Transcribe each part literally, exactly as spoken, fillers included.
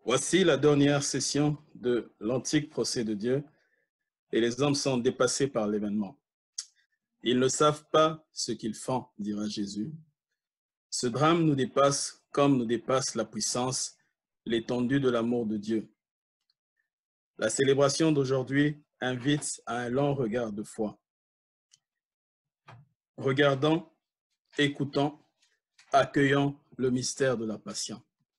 Voici la dernière session de l'antique procès de Dieu et les hommes sont dépassés par l'événement. Ils ne savent pas ce qu'ils font, dira Jésus. Ce drame nous dépasse comme nous dépasse la puissance, l'étendue de l'amour de Dieu. La célébration d'aujourd'hui invite à un long regard de foi. Regardons, écoutons, accueillons le mystère de la Passion.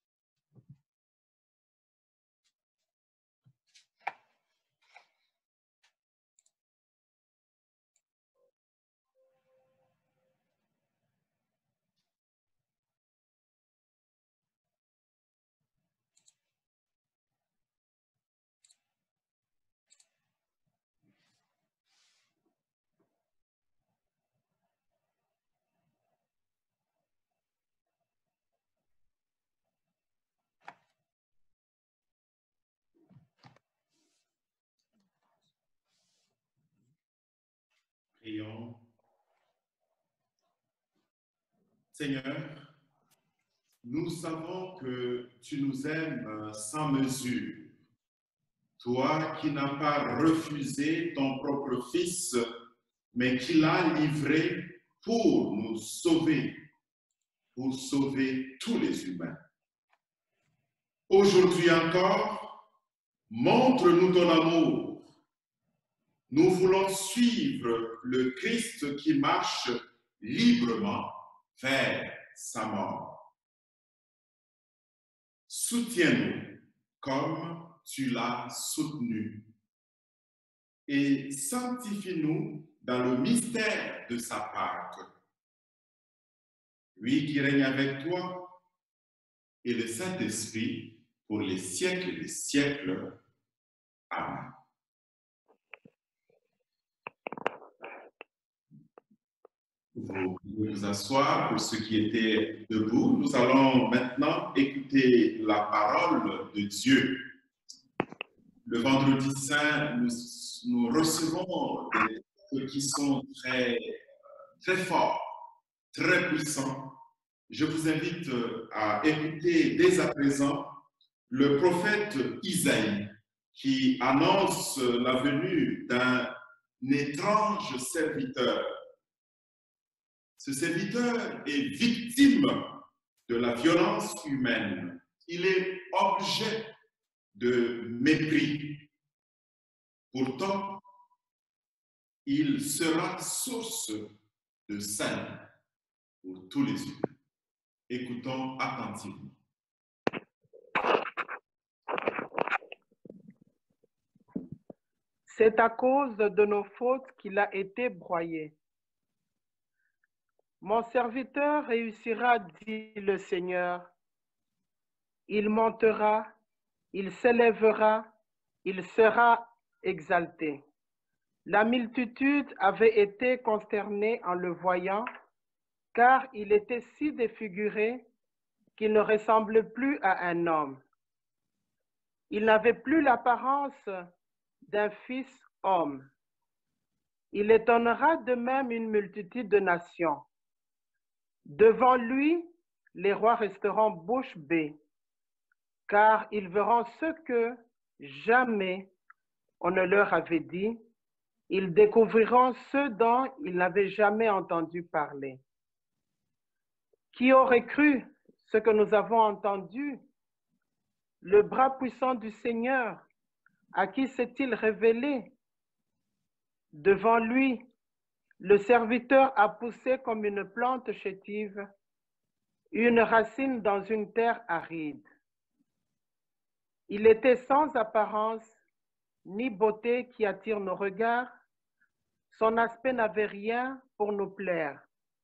Prions. Seigneur, nous savons que tu nous aimes sans mesure. Toi qui n'as pas refusé ton propre Fils, mais qui l'as livré pour nous sauver, pour sauver tous les humains. Aujourd'hui encore, montre-nous ton amour. Nous voulons suivre le Christ qui marche librement vers sa mort. Soutiens-nous comme tu l'as soutenu et sanctifie-nous dans le mystère de sa Pâque. Lui qui règne avec toi et le Saint-Esprit pour les siècles des siècles. Amen. Vous pouvez vous asseoir pour ceux qui étaient debout. Nous allons maintenant écouter la parole de Dieu. Le vendredi saint, nous, nous recevons des textes qui sont très, très forts, très puissants. Je vous invite à écouter dès à présent le prophète Isaïe qui annonce la venue d'un étrange serviteur. Ce serviteur est victime de la violence humaine. Il est objet de mépris. Pourtant, il sera source de salut pour tous les humains. Écoutons attentivement. C'est à cause de nos fautes qu'il a été broyé. Mon serviteur réussira, dit le Seigneur. Il montera, il s'élèvera, il sera exalté. La multitude avait été consternée en le voyant, car il était si défiguré qu'il ne ressemblait plus à un homme. Il n'avait plus l'apparence d'un fils homme. Il étonnera de même une multitude de nations. Devant lui, les rois resteront bouche bée, car ils verront ce que jamais on ne leur avait dit. Ils découvriront ce dont ils n'avaient jamais entendu parler. Qui aurait cru ce que nous avons entendu? Le bras puissant du Seigneur, à qui s'est-il révélé? Devant lui, le serviteur a poussé comme une plante chétive, une racine dans une terre aride. Il était sans apparence, ni beauté qui attire nos regards. Son aspect n'avait rien pour nous plaire.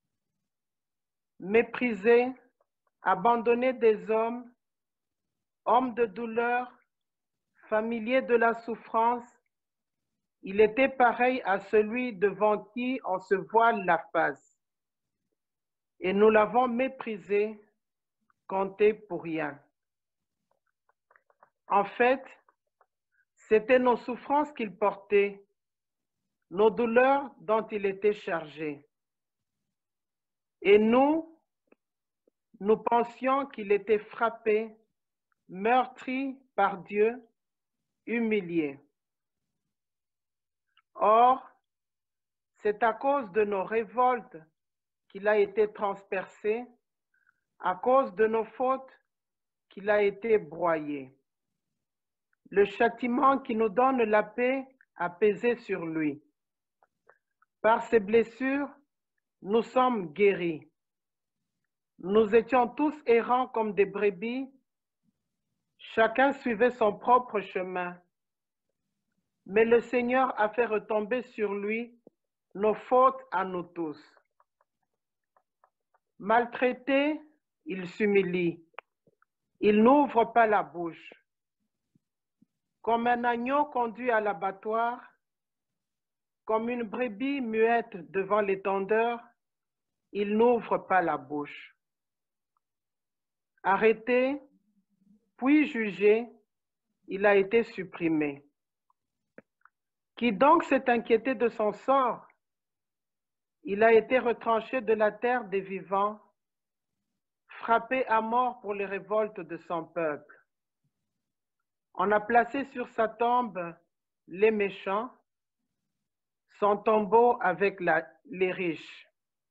Méprisé, abandonné des hommes, homme de douleur, familier de la souffrance, il était pareil à celui devant qui on se voile la face. Et nous l'avons méprisé, compté pour rien. En fait, c'était nos souffrances qu'il portait, nos douleurs dont il était chargé. Et nous, nous pensions qu'il était frappé, meurtri par Dieu, humilié. Or, c'est à cause de nos révoltes qu'il a été transpercé, à cause de nos fautes qu'il a été broyé. Le châtiment qui nous donne la paix a pesé sur lui. Par ses blessures, nous sommes guéris. Nous étions tous errants comme des brebis. Chacun suivait son propre chemin. Mais le Seigneur a fait retomber sur lui nos fautes à nous tous. Maltraité, il s'humilie. Il n'ouvre pas la bouche. Comme un agneau conduit à l'abattoir, comme une brebis muette devant les tondeurs, il n'ouvre pas la bouche. Arrêté, puis jugé, il a été supprimé. Qui donc s'est inquiété de son sort? Il a été retranché de la terre des vivants, frappé à mort pour les révoltes de son peuple. On a placé sur sa tombe les méchants, son tombeau avec la, les riches.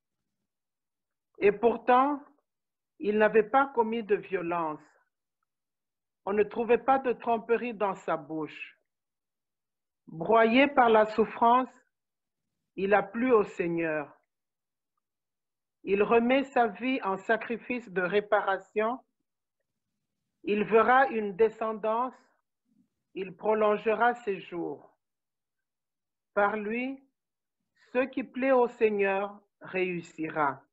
Et pourtant, il n'avait pas commis de violence. On ne trouvait pas de tromperie dans sa bouche. Broyé par la souffrance, il a plu au Seigneur. Il remet sa vie en sacrifice de réparation. Il verra une descendance. Il prolongera ses jours. Par lui, ce qui plaît au Seigneur réussira.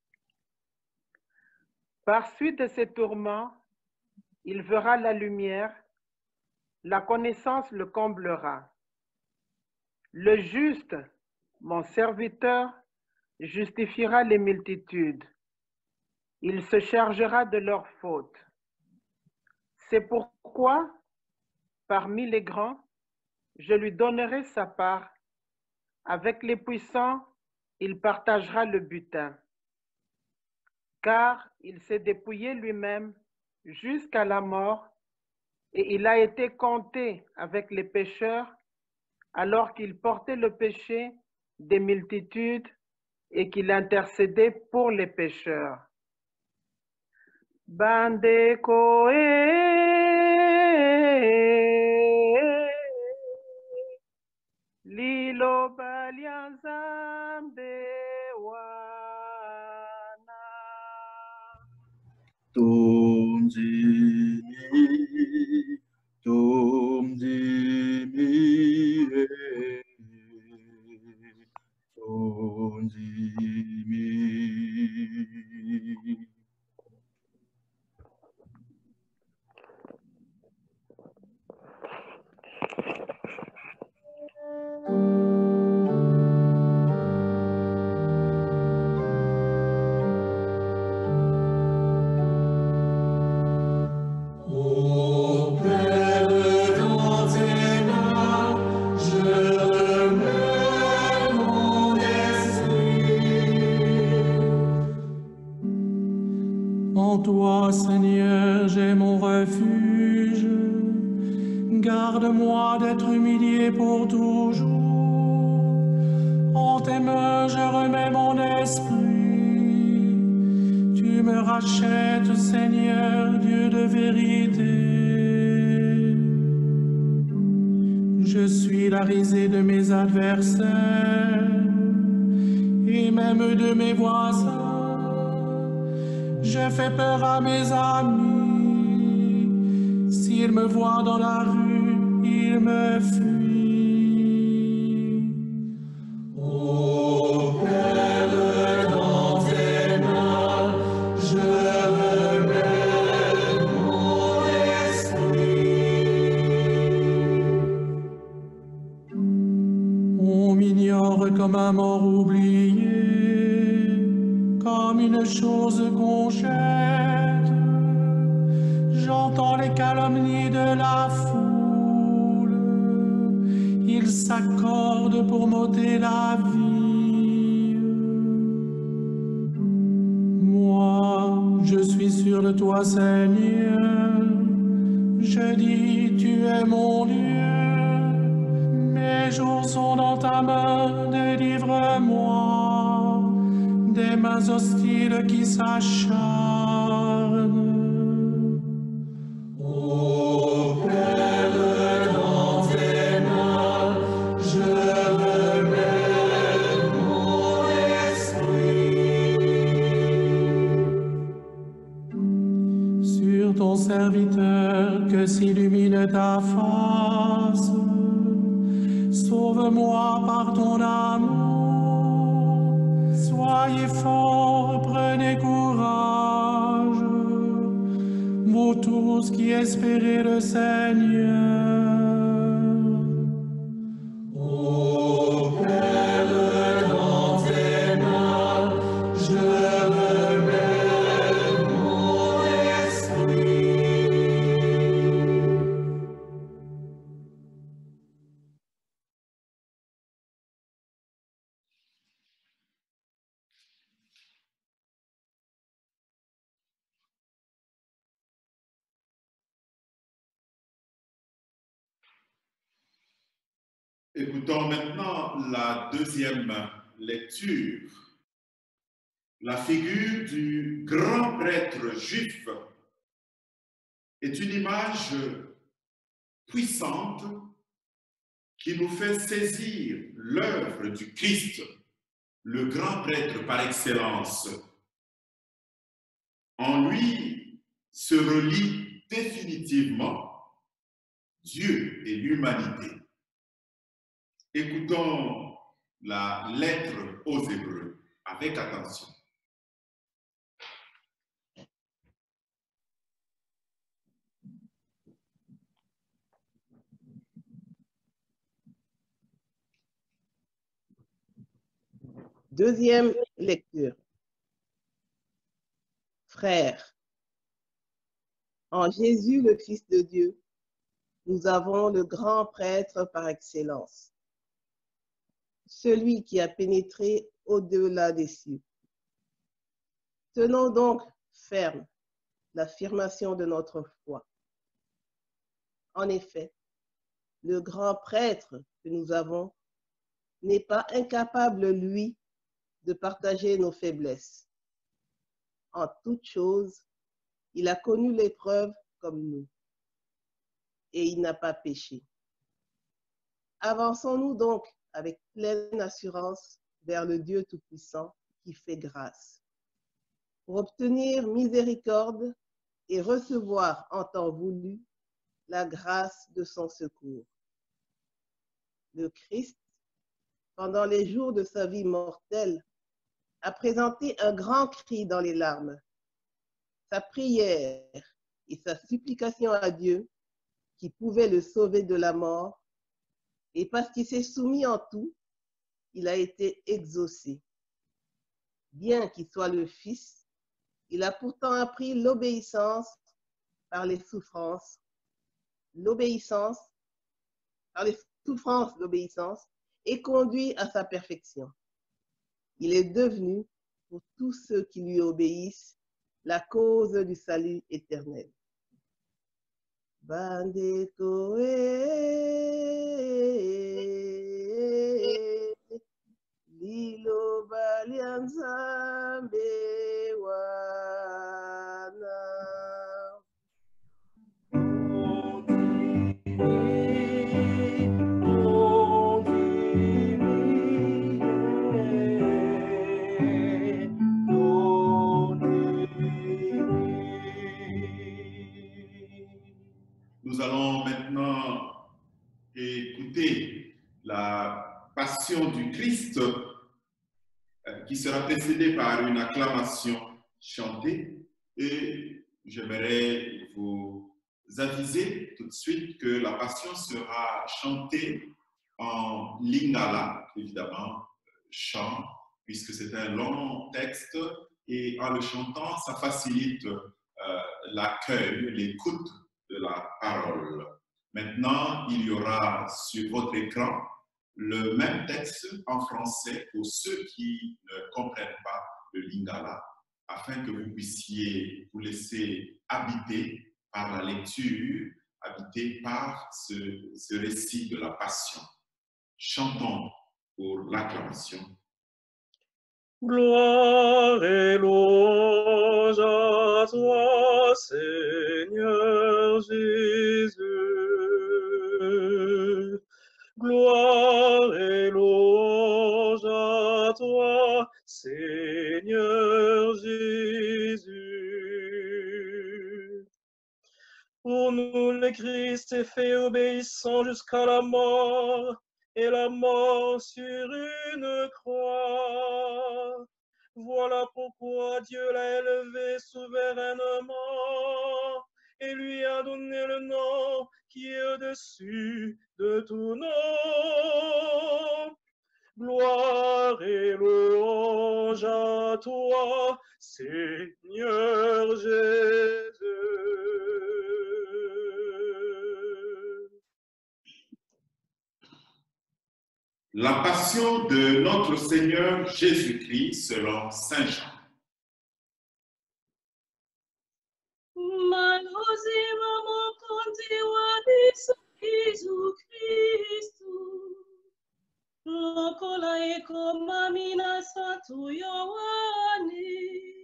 Par suite de ses tourments, il verra la lumière. La connaissance le comblera. Le juste, mon serviteur, justifiera les multitudes. Il se chargera de leurs fautes. C'est pourquoi, parmi les grands, je lui donnerai sa part. Avec les puissants, il partagera le butin. Car il s'est dépouillé lui-même jusqu'à la mort et il a été compté avec les pécheurs alors qu'il portait le péché des multitudes et qu'il intercédait pour les pécheurs. Bande koe lilo balianzambe wana Tumjini, tumjini, tumjini. En toi, Seigneur, j'ai mon refuge. Garde-moi d'être humilié pour toujours. En tes mains, je remets mon esprit. Tu me rachètes, Seigneur, Dieu de vérité. Je suis la risée de mes adversaires et même de mes voisins. Je fais peur à mes amis. S'ils me voient dans la rue, ils me fuient. Ô Père, dans tes mains, je remets mon esprit. On m'ignore comme un mort oublié, comme une chose qu'on jette. J'entends les calomnies de la foule. Ils s'accordent pour m'ôter la vie. Moi, je suis sûr de toi, Seigneur. Je dis, tu es mon Dieu. Mes jours sont dans ta main, délivre-moi des mains hostiles qui s'acharnent. Ô Père, dans tes mains, je remets mon esprit. Sur ton serviteur que s'illumine ta face, sauve-moi par ton amour. Soyez forts, prenez courage, vous tous qui espérez le Seigneur. Ô Père, dans tes mains, je remets mon esprit. Écoutons maintenant la deuxième lecture. La figure du grand prêtre juif est une image puissante qui nous fait saisir l'œuvre du Christ, le grand prêtre par excellence. En lui se relie définitivement Dieu et l'humanité. Écoutons la lettre aux Hébreux avec attention. Deuxième lecture. Frères, en Jésus, le Fils de Dieu, nous avons le grand prêtre par excellence, celui qui a pénétré au-delà des cieux. Tenons donc ferme l'affirmation de notre foi. En effet, le grand prêtre que nous avons n'est pas incapable, lui, de partager nos faiblesses. En toute chose, il a connu l'épreuve comme nous, et il n'a pas péché. Avançons-nous donc avec pleine assurance vers le Dieu Tout-Puissant qui fait grâce, pour obtenir miséricorde et recevoir en temps voulu la grâce de son secours. Le Christ, pendant les jours de sa vie mortelle, a présenté un grand cri dans les larmes. Sa prière et sa supplication à Dieu, qui pouvait le sauver de la mort, et parce qu'il s'est soumis en tout, il a été exaucé. Bien qu'il soit le Fils, il a pourtant appris l'obéissance par les souffrances, l'obéissance par les souffrances d'obéissance et conduit à sa perfection. Il est devenu, pour tous ceux qui lui obéissent, la cause du salut éternel. Bande koe, lilo balianzambe wana. Nous allons maintenant écouter la Passion du Christ euh, qui sera précédée par une acclamation chantée, et j'aimerais vous aviser tout de suite que la Passion sera chantée en lingala, évidemment, chant, puisque c'est un long texte, et en le chantant, ça facilite euh, l'accueil, l'écoute de la parole. Maintenant, il y aura sur votre écran le même texte en français pour ceux qui ne comprennent pas le lingala, afin que vous puissiez vous laisser habiter par la lecture habité par ce, ce récit de la Passion. Chantons pour l'acclamation. Gloire et louange à toi, Seigneur Jésus. Gloire et louange à toi, Seigneur Jésus. Pour nous, le Christ est fait obéissant jusqu'à la mort, et la mort sur une croix. Voilà pourquoi Dieu l'a élevé souverainement et lui a donné le nom qui est au-dessus de tout nom. Gloire et louange à toi, Seigneur Jésus. La passion de notre Seigneur Jésus-Christ selon Saint Jean. Malozima mokonzi wa biso Yesu Kristu, lokola ekomami na Santu Yohane.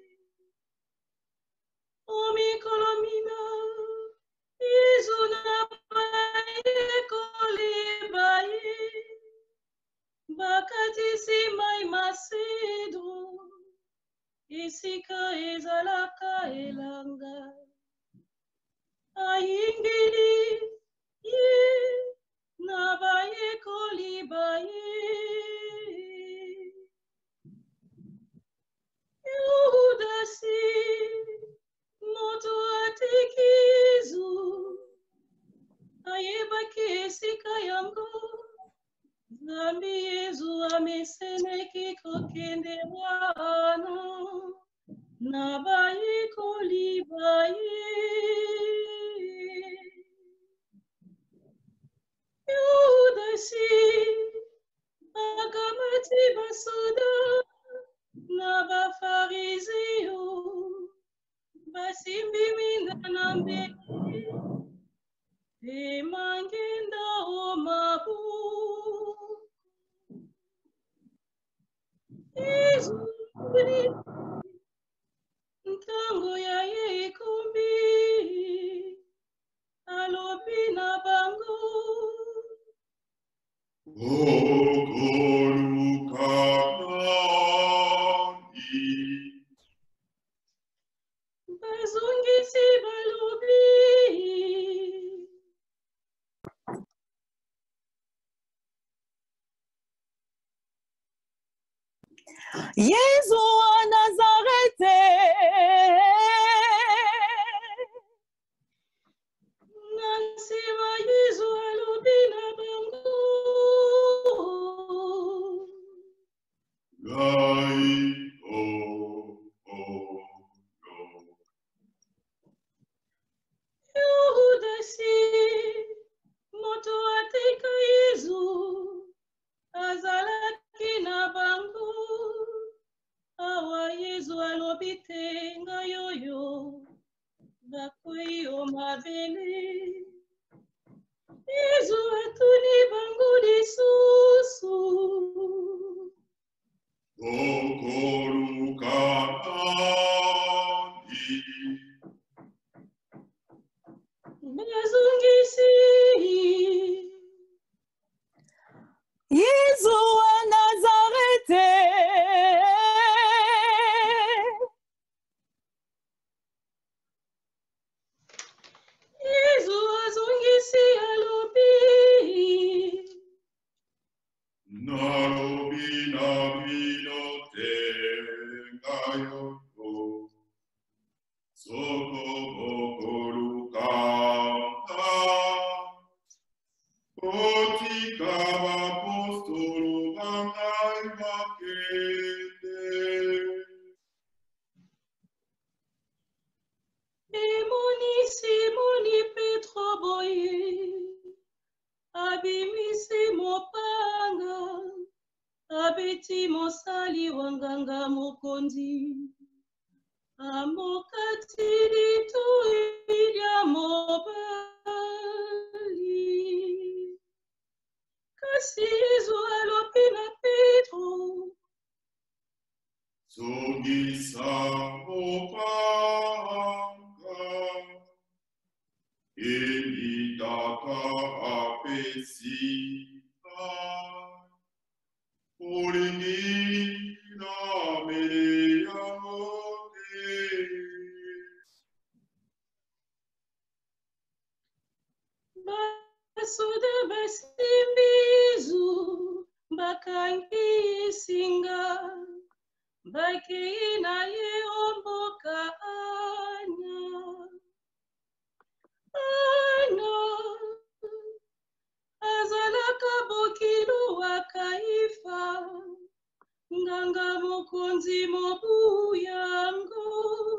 Omikolo mina, Yesu na ekolibaye. Bakatisi mai masedo, esika ezalaka elanga. Ayingili ye, nabaye kolibaye. Yudasi, moto atikizu, ayebaki esika yango. Zambi Yesu ameseneki kokende wana, nabaye kolibaye. Yudasi, akamati basoda, nabafarizeo, basimbi mindana mbele, emangenda omabu. Yesu, ntango ya yekombi, alobi na bango. Okoluka nani, Bazongisi balobi. Yesu wa Nazarete, Nansima Yesu alobi na bango. gai o o o. Yudasi, moto atika Yesu, azalaki na bango. Awa Yesu alobi te ngai oyo, bakwei o mabele. Yesu atuni bango lisusu. Okoluka nani, Bazongisi. Yesu wa Nazarete, Yesu azongisi alobi. nalobi na bino te ngai oyo, soko okoluka nani, otika bapostolo bangai bakende. Emoni Simoni Petro boye, abimisi mopanga, abeti mosali wanganga mokonzi, amokati litoi lya mobali. basimbizu bakangi singa bakei na ye omboka Ana. Ana azalaka bokilu wa Kaifa, nganga mokonzi mobu yango.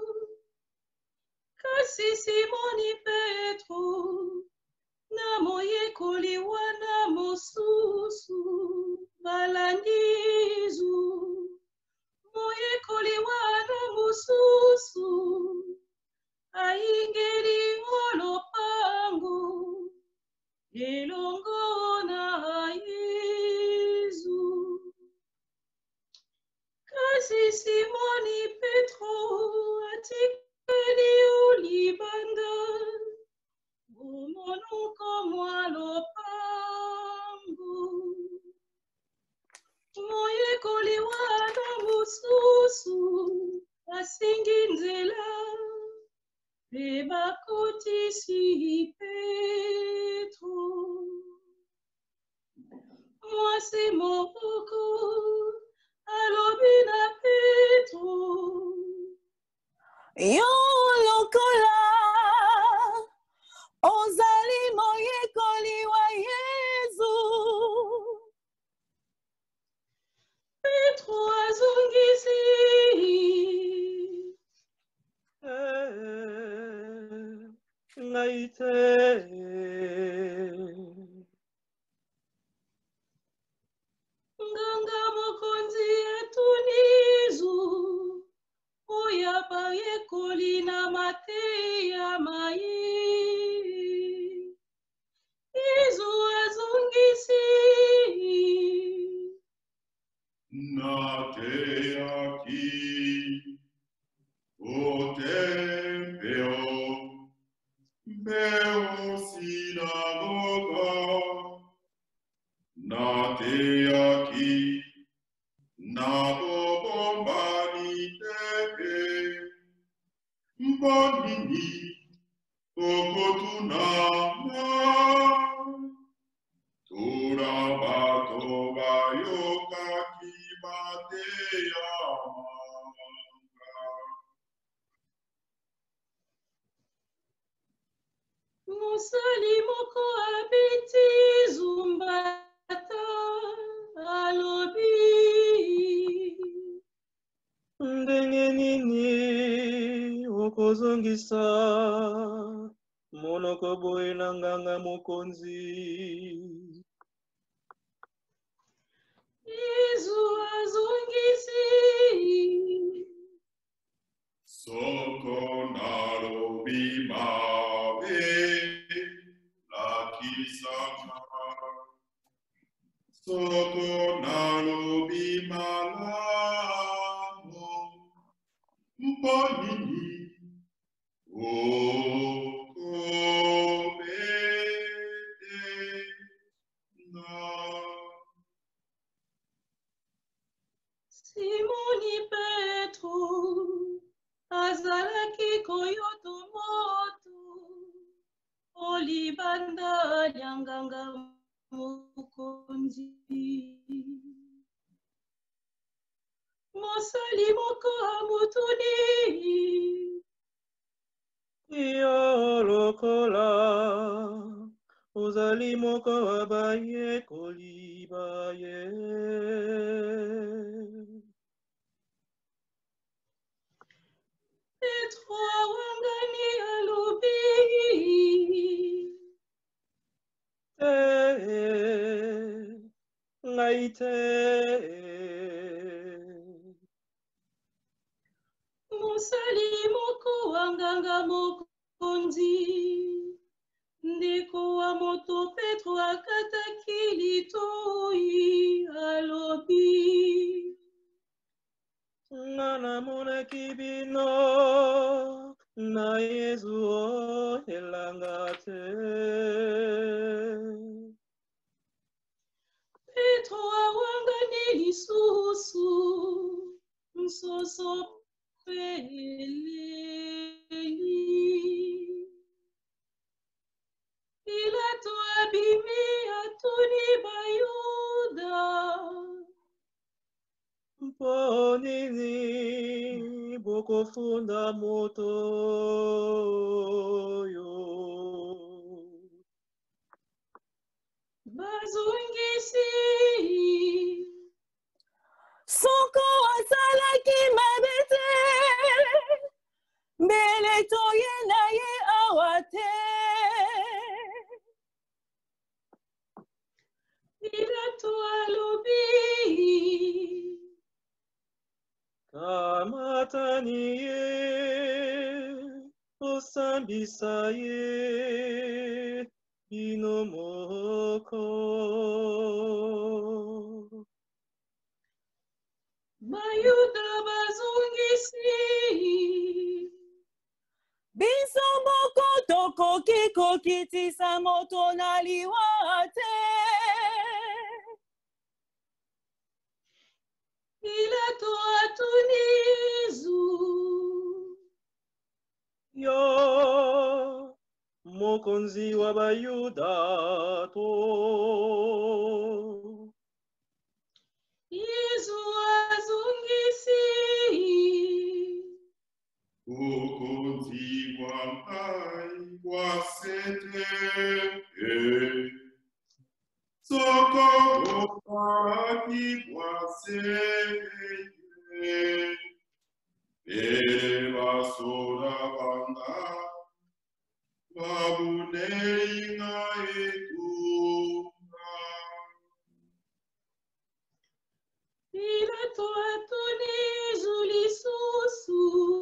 Kasi Simoni Petro na moyekoli wana mosusu balandizu, moyekoli wana mosusu aingeli olopango elongo na Yesu. Kasi Simoni Petro atikeli ulibanda umonuko mwa lopango, moyekoli wana mosusu asingi nzela mpe bakotisi Petro. Mwasi moko alobi na Petro, yo lokola ozali moyekoli wa Yesu. Petro azongisi, ngai te. nganga mokonzi atunizu oya bayekoli na mateya maye. Yesu azongisi, Nateyaki otempeo mbeo sinagoga. Nateyaki nabobombani teke mbonini okotunama turabato bayokaki mateya manga. mosali moko abeti zumbata alobi, Ndenge nini okozongisa monoko boye na nganga mokonzi? Yesu azongisi, Soko nalobi mabe lakisaka. Soko nalobi malamu mponini okobete na. Simoni Petro azalaki koyoto moto olibanda lya nganga mokonzi. Mosali moko amutuni, Yo lokola ozali moko wa bayekoli baye. Petro awangani alobi, Eh, ngai te. mosali moko wa nganga mokonzi. Ndeko wa moto Petro akataki litoi alobi, Nga namonaki bino na Yesu elanga te. Petro awangani lisusu nsoso pe eleli. Pilato abimi tokofunda moto yo. bazongisi soko asalaki mabe te mbele toye na ye awa te. Pilato alobi kamatani ye osambisa ye bino moko. Bayuda bazongisi Biso moko tokoki kokitisa moto na liwa te. Pilato atuni Yesu Yo mokonzi wa bayuda to. Yesu azongisi Ukonzi wa ngai wasete soko waki wasete eva sola banga babuneinga etunga. Pilato atuni Yesu lisusu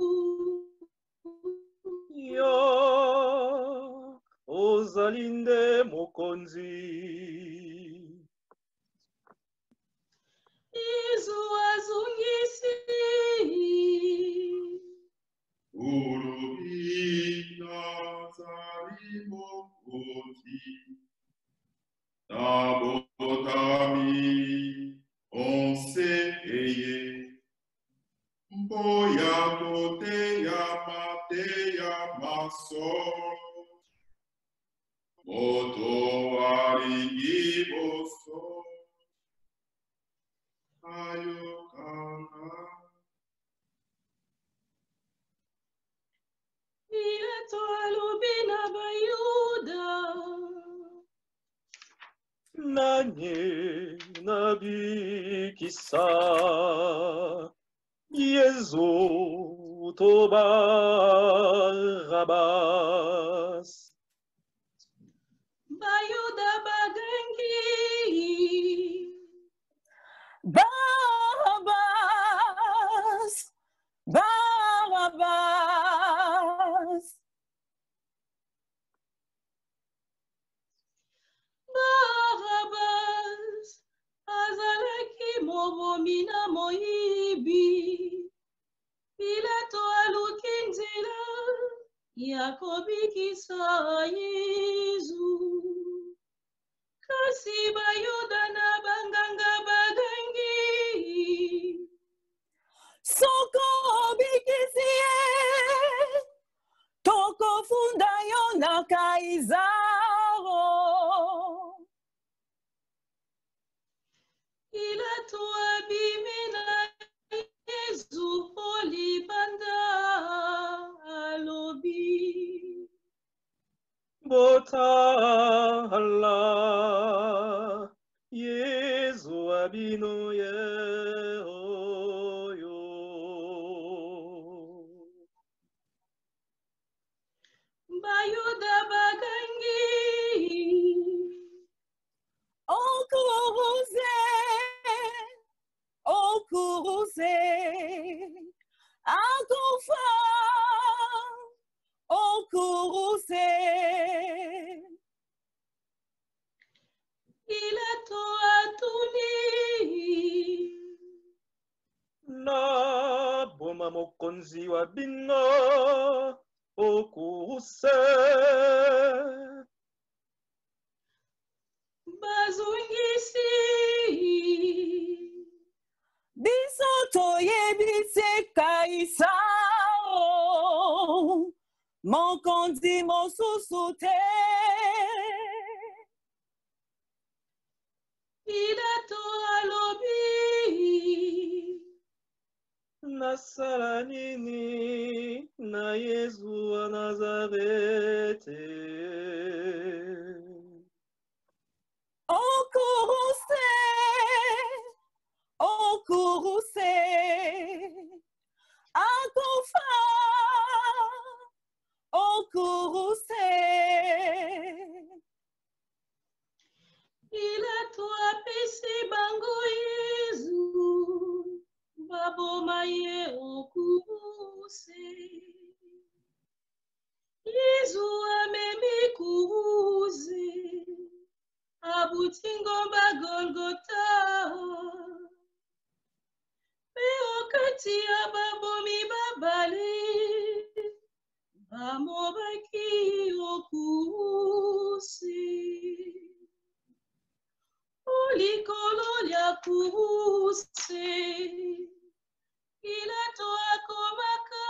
Yo ozalinde mokonzi. Yesu azongisi Urubina zarimo koti nabotami onseye mboya kote ya mate ya maso moto arigiboso ayokanga. Pilato alobi na bayuda Nanye nabikisa Yezu to Barabas. bayuda bagangi Barabbas, Barabbas. Barabas azalaki mobomi na moyibi. Pilato aluki nzela ya kobikisa Yesu. Kasi bayuda na banganga bagangi Soko bikisi ye, toko funda yo na Kaizaro. Pilato abimi na Yesu polibanda alobi. Botala Yezu abino ye oyo. Bayuda bagangi Okuruze, okuruze, akufa, okuruze. Pilato atuni Na boma mokonzi wa bino okuse. bazongisi Biso toyebise Kaisaro, mokonzi mosusu te. Pilato alobi nasala nini na Yesu wa Nazareti? Okuruse, okuruse, akufa, okuruse. Ila twapesi bango Yesu, baboma ye okuruse. Yesu amemi kuruze, abutingomba Golgota. Me okati ya babomi babale, bamobaki okuruse. Olikolo lya kuruse, Pilato akomaka,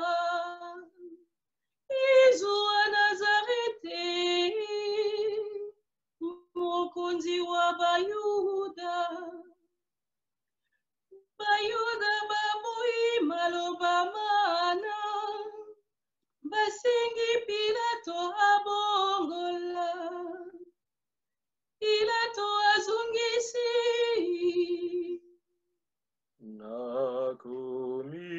Yesu wa Nazareti, mokonzi wa Bayuda. Bayuda baboyi maloba mana, basengi Pilato abongola. Pilato azungisi, Nakomi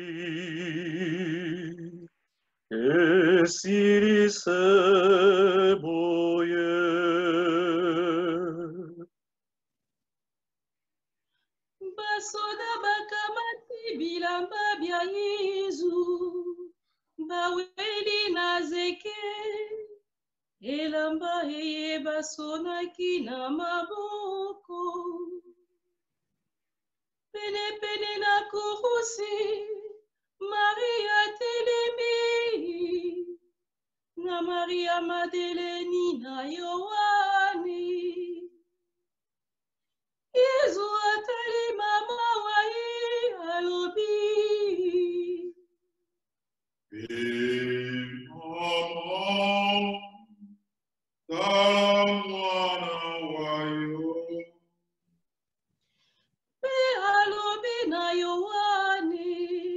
esirise boye. basoda bakamati bilamba bya Yesu, baweli na zeke, elamba eye basonaki na maboko. Pene pene na kurusi, Maria telemi, na Maria Madeleni na Yohani. Yesu atali mama wa ye alobi. Pe alobi na Yohani.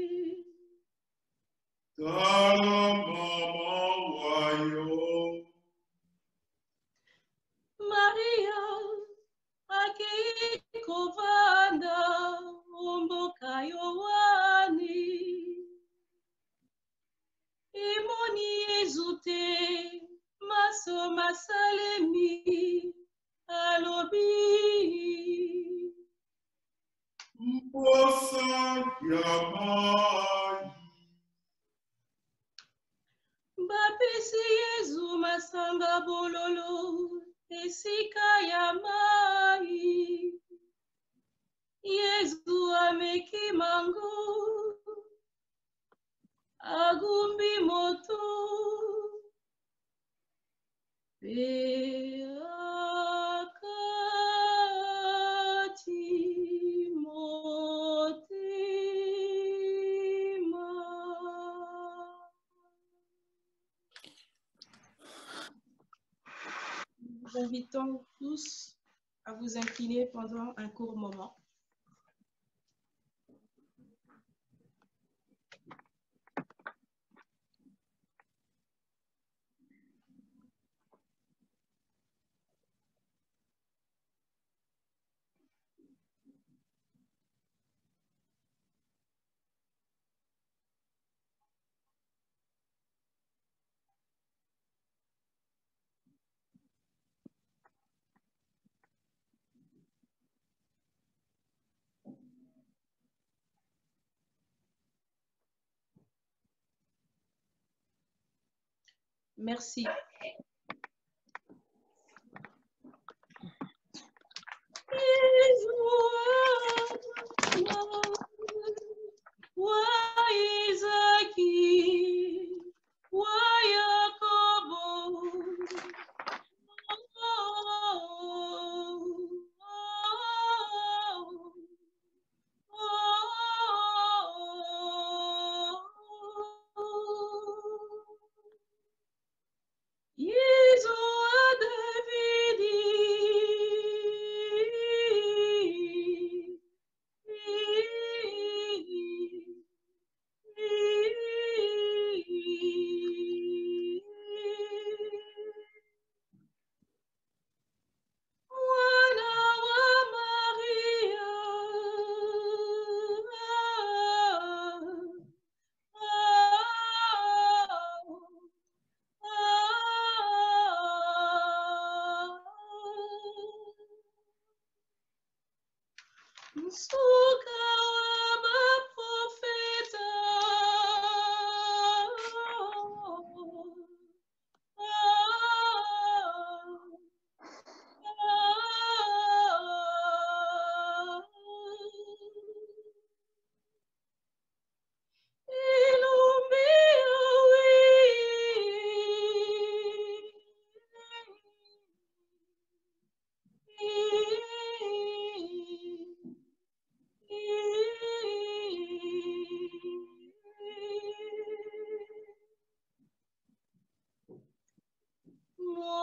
Maria akei kovanda omboka Yohani. Emoni Yesu te maso masalemi alobi. Mposa ya mai. Bapesi Yesu masanga bololo esika ya mai. Yesu ameki mango, agumbi moto, pe akati motema. Nous vous invitons tous à vous incliner pendant un court moment. Merci.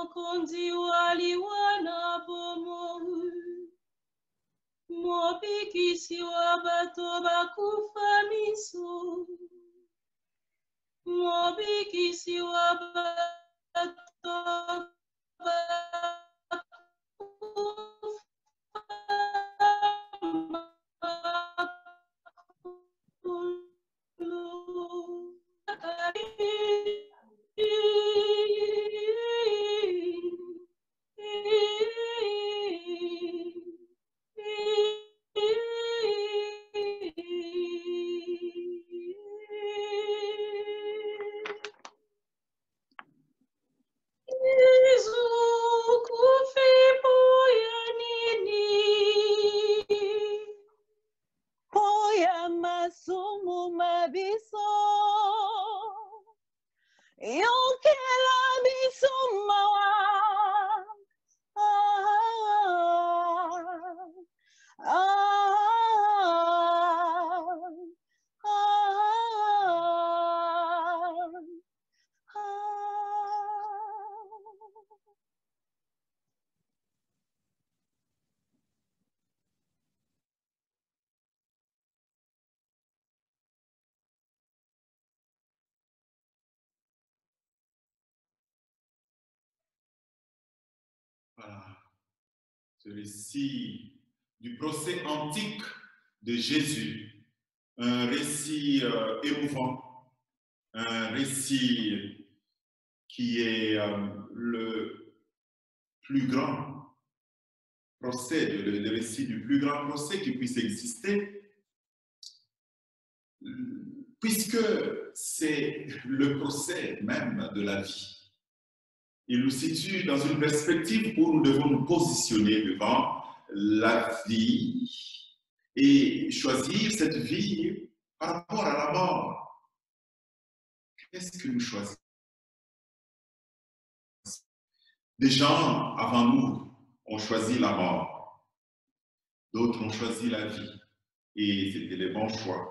mokondi waliwa na bomoi. Mobikisi wa bato bakufa miso. Mobikisi wa bato Poya masumu mabiso. Yokela bisumawa. Ah, ah, ah, ah. Voilà. Ce récit du procès antique de Jésus, un récit euh, émouvant, un récit qui est euh, le plus grand procès, le, le récit du plus grand procès qui puisse exister, puisque c'est le procès même de la vie. Il nous situe dans une perspective où nous devons nous positionner devant la vie et choisir cette vie par rapport à la mort. Qu'est-ce que nous choisissons? Des gens avant nous ont choisi la mort, d'autres ont choisi la vie et c'était les bons choix.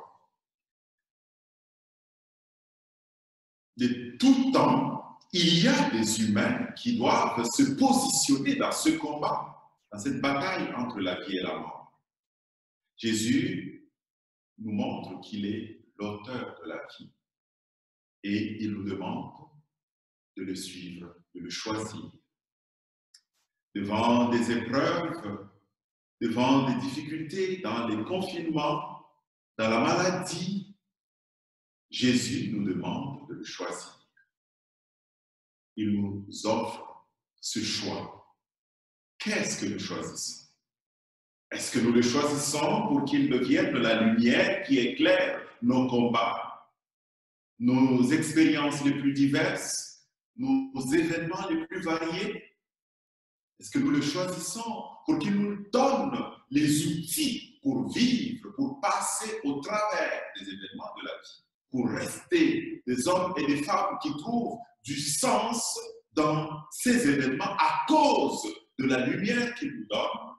De tout temps, il y a des humains qui doivent se positionner dans ce combat, dans cette bataille entre la vie et la mort. Jésus nous montre qu'il est l'auteur de la vie et il nous demande de le suivre, de le choisir. Devant des épreuves, devant des difficultés, dans les confinements, dans la maladie, Jésus nous demande de le choisir. Il nous offre ce choix. Qu'est-ce que nous choisissons? Est-ce que nous le choisissons pour qu'il devienne la lumière qui éclaire nos combats, nos expériences les plus diverses, nos événements les plus variés? Est-ce que nous le choisissons pour qu'il nous donne les outils pour vivre, pour passer au travers des événements de la vie, pour rester des hommes et des femmes qui trouvent du sens dans ces événements à cause de la lumière qu'il nous donne?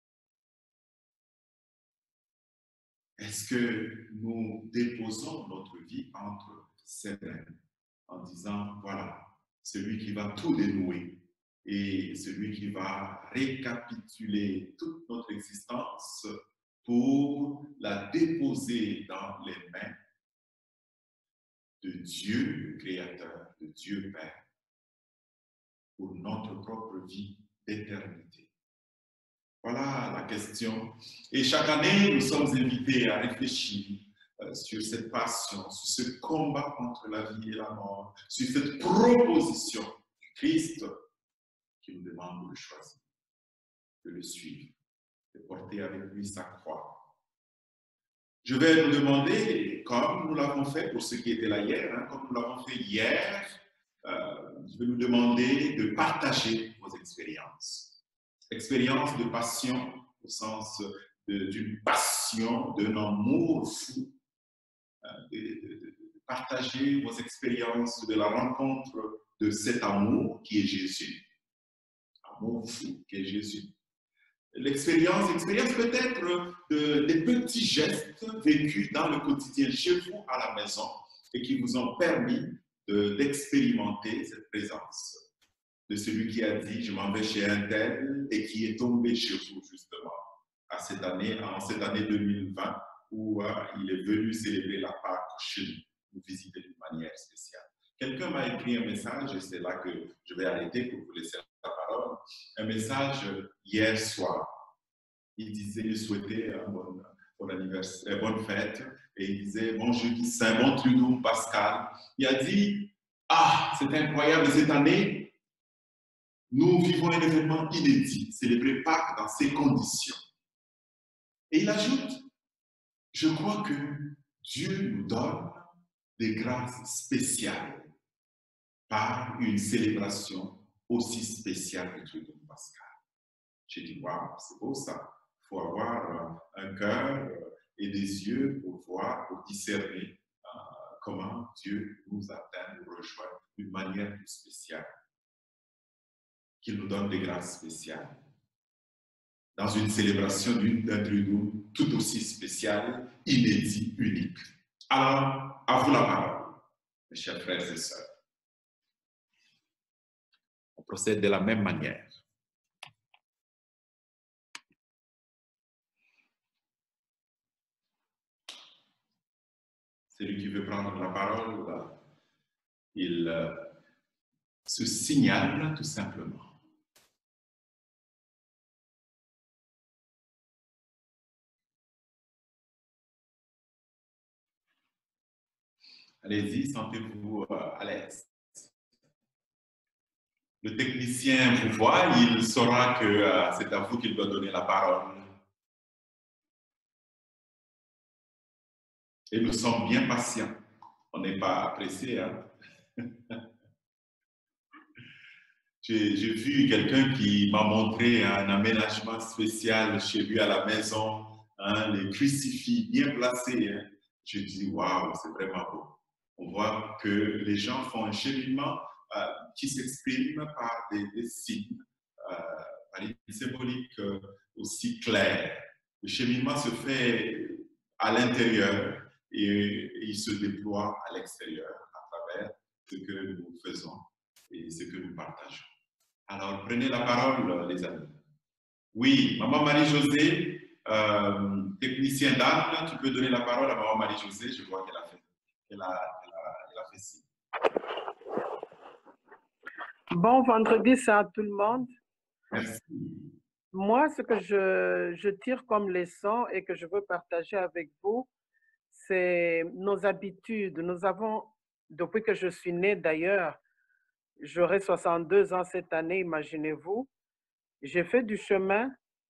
Est-ce que nous déposons notre vie entre ses mains en disant, voilà, celui qui va tout dénouer et celui qui va récapituler toute notre existence pour la déposer dans les mains de Dieu, le Créateur, de Dieu Père, pour notre propre vie d'éternité? Voilà la question. Et chaque année, nous sommes invités à réfléchir euh, sur cette passion, sur ce combat entre la vie et la mort, sur cette proposition du Christ qui nous demande de le choisir, de le suivre, de porter avec lui sa croix. Je vais nous demander, comme nous l'avons fait pour ceux qui étaient là hier, hein, comme nous l'avons fait hier, euh, je vais nous demander de partager vos expériences. Expérience de passion, au sens d'une passion, d'un amour fou. Euh, de, de, de partager vos expériences de la rencontre de cet amour qui est Jésus. Amour fou qui est Jésus. L'expérience, l'expérience peut-être de, des petits gestes vécus dans le quotidien chez vous à la maison et qui vous ont permis d'expérimenter cette présence de celui qui a dit « je m'en vais chez un tel » et qui est tombé chez vous justement à cette année, en cette année deux mille vingt où euh, il est venu célébrer la Pâque chez nous, nous visiter d'une manière spéciale. Quelqu'un m'a écrit un message et c'est là que je vais arrêter pour vous laisser la parole. Un message hier soir. Il disait, il souhaitait un bon, bon anniversaire, bonne fête et il disait bon jeudi saint, bon Triduum Pascal. Il a dit ah, c'est incroyable cette année. Nous vivons un événement inédit, célébrer Pâques dans ces conditions. Et il ajoute, je crois que Dieu nous donne des grâces spéciales par une célébration aussi spéciale que Triduum Pascal. J'ai dit, waouh, c'est beau ça. Il faut avoir un cœur et des yeux pour voir, pour discerner euh, comment Dieu nous atteint, nous rejoint d'une manière plus spéciale. Qu'il nous donne des grâces spéciales. Dans une célébration d'un Triduum tout aussi spécial, inédit, unique. Alors, à vous la parole, mes chers frères et sœurs. On procède de la même manière. Celui qui veut prendre la parole, il euh, se signale tout simplement. Allez-y, sentez-vous euh, à l'aise. Le technicien vous voit, il saura que euh, c'est à vous qu'il doit donner la parole. Et nous sommes bien patients. On n'est pas pressés. Hein? J'ai vu quelqu'un qui m'a montré un aménagement spécial chez lui à la maison, hein, les crucifix bien placés. Hein. Je dis, waouh, c'est vraiment beau. On voit que les gens font un cheminement euh, qui s'exprime par des, des signes, euh, par une symbolique euh, aussi claire. Le cheminement se fait à l'intérieur et, et il se déploie à l'extérieur à travers ce que nous faisons et ce que nous partageons. Alors, prenez la parole, les amis. Oui, Maman Marie-Josée, euh, technicien d'Anne, tu peux donner la parole à Maman Marie-Josée, je vois qu'elle a fait. Elle a, elle a, elle a fait signe. Bon vendredi saint à tout le monde. Merci. Moi, ce que je, je tire comme leçon et que je veux partager avec vous, c'est nos habitudes. Nous avons, depuis que je suis née d'ailleurs, j'aurai soixante-deux ans cette année, imaginez-vous, j'ai fait du chemin.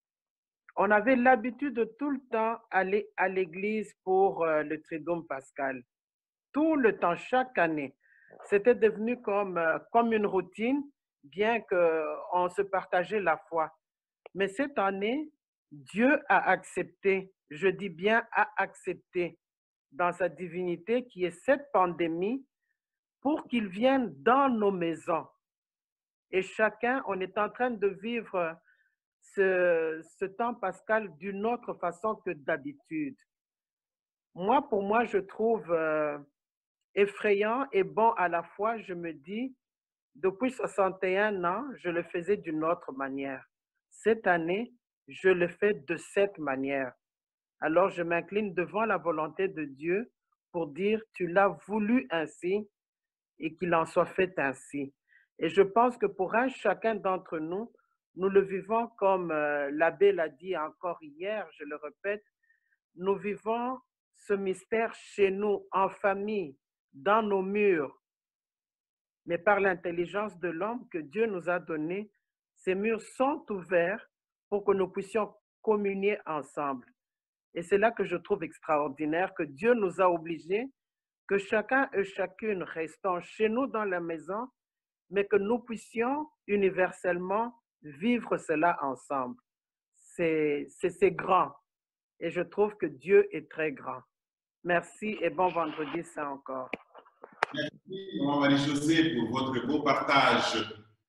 On avait l'habitude de tout le temps aller à l'église pour euh, le Triduum Pascal. Tout le temps, chaque année. C'était devenu comme, euh, comme une routine, bien qu'on se partageait la foi. Mais cette année, Dieu a accepté, je dis bien a accepté, dans sa divinité, qui est cette pandémie, pour qu'il vienne dans nos maisons. Et chacun, on est en train de vivre ce, ce temps pascal d'une autre façon que d'habitude. Moi, pour moi, je trouve euh, effrayant et bon à la fois. Je me dis, depuis soixante et un ans, je le faisais d'une autre manière. Cette année, je le fais de cette manière. Alors, je m'incline devant la volonté de Dieu pour dire, tu l'as voulu ainsi et qu'il en soit fait ainsi. Et je pense que pour un chacun d'entre nous, nous le vivons comme euh, l'abbé l'a dit encore hier, je le répète, nous vivons ce mystère chez nous, en famille, dans nos murs. Mais par l'intelligence de l'homme que Dieu nous a donnée, ces murs sont ouverts pour que nous puissions communier ensemble. Et c'est là que je trouve extraordinaire que Dieu nous a obligés, que chacun et chacune restant chez nous dans la maison, mais que nous puissions universellement vivre cela ensemble. C'est grand. Et je trouve que Dieu est très grand. Merci et bon vendredi saint encore. Merci, Maman Marie-Josée, pour votre beau partage.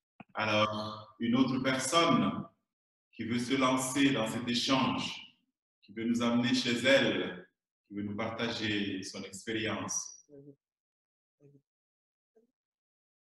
Alors, une autre personne qui veut se lancer dans cet échange, qui veut nous amener chez elle, qui veut nous partager son expérience.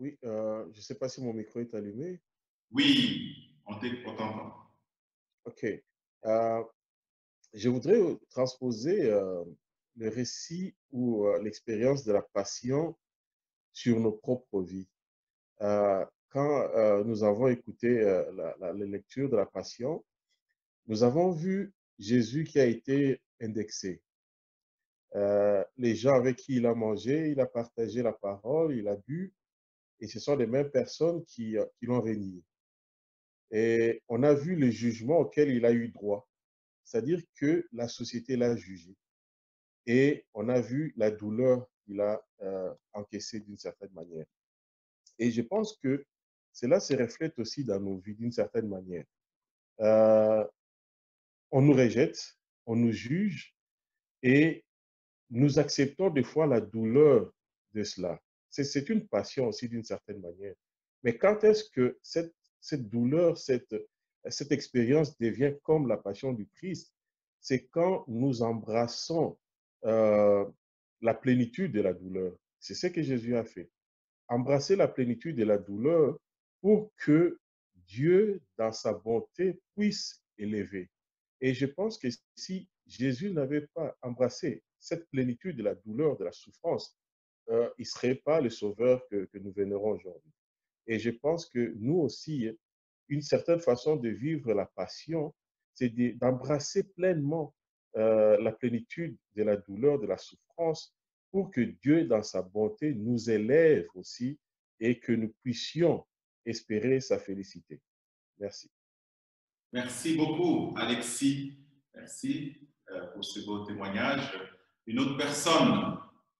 Oui, euh, je ne sais pas si mon micro est allumé. Oui, on t'entend. OK. Euh, je voudrais transposer euh, le récit ou euh, l'expérience de la passion sur nos propres vies. Euh, quand euh, nous avons écouté euh, la, la, la lecture de la passion, nous avons vu Jésus qui a été indexé. Euh, les gens avec qui il a mangé, il a partagé la parole, il a bu, et ce sont les mêmes personnes qui, qui l'ont régné. Et on a vu le jugement auquel il a eu droit, c'est-à-dire que la société l'a jugé. Et on a vu la douleur qu'il a euh, encaissée d'une certaine manière. Et je pense que cela se reflète aussi dans nos vies d'une certaine manière. Euh, on nous rejette, on nous juge et nous acceptons des fois la douleur de cela. C'est une passion aussi d'une certaine manière. Mais quand est-ce que cette, cette douleur, cette, cette expérience devient comme la passion du Christ? C'est quand nous embrassons euh, la plénitude de la douleur. C'est ce que Jésus a fait. Embrasser la plénitude de la douleur pour que Dieu, dans sa bonté, puisse élever. Et je pense que si Jésus n'avait pas embrassé cette plénitude de la douleur, de la souffrance, euh, il ne serait pas le sauveur que, que nous vénérons aujourd'hui. Et je pense que nous aussi, une certaine façon de vivre la passion, c'est d'embrasser pleinement euh, la plénitude de la douleur, de la souffrance, pour que Dieu, dans sa bonté, nous élève aussi et que nous puissions espérer sa félicité. Merci. Merci beaucoup, Alexis. Merci euh, pour ce beau témoignage. Une autre personne.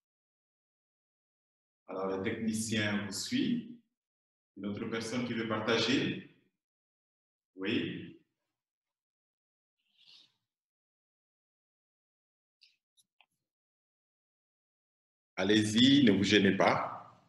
Alors, le technicien vous suit. Une autre personne qui veut partager? Oui. Allez-y, ne vous gênez pas.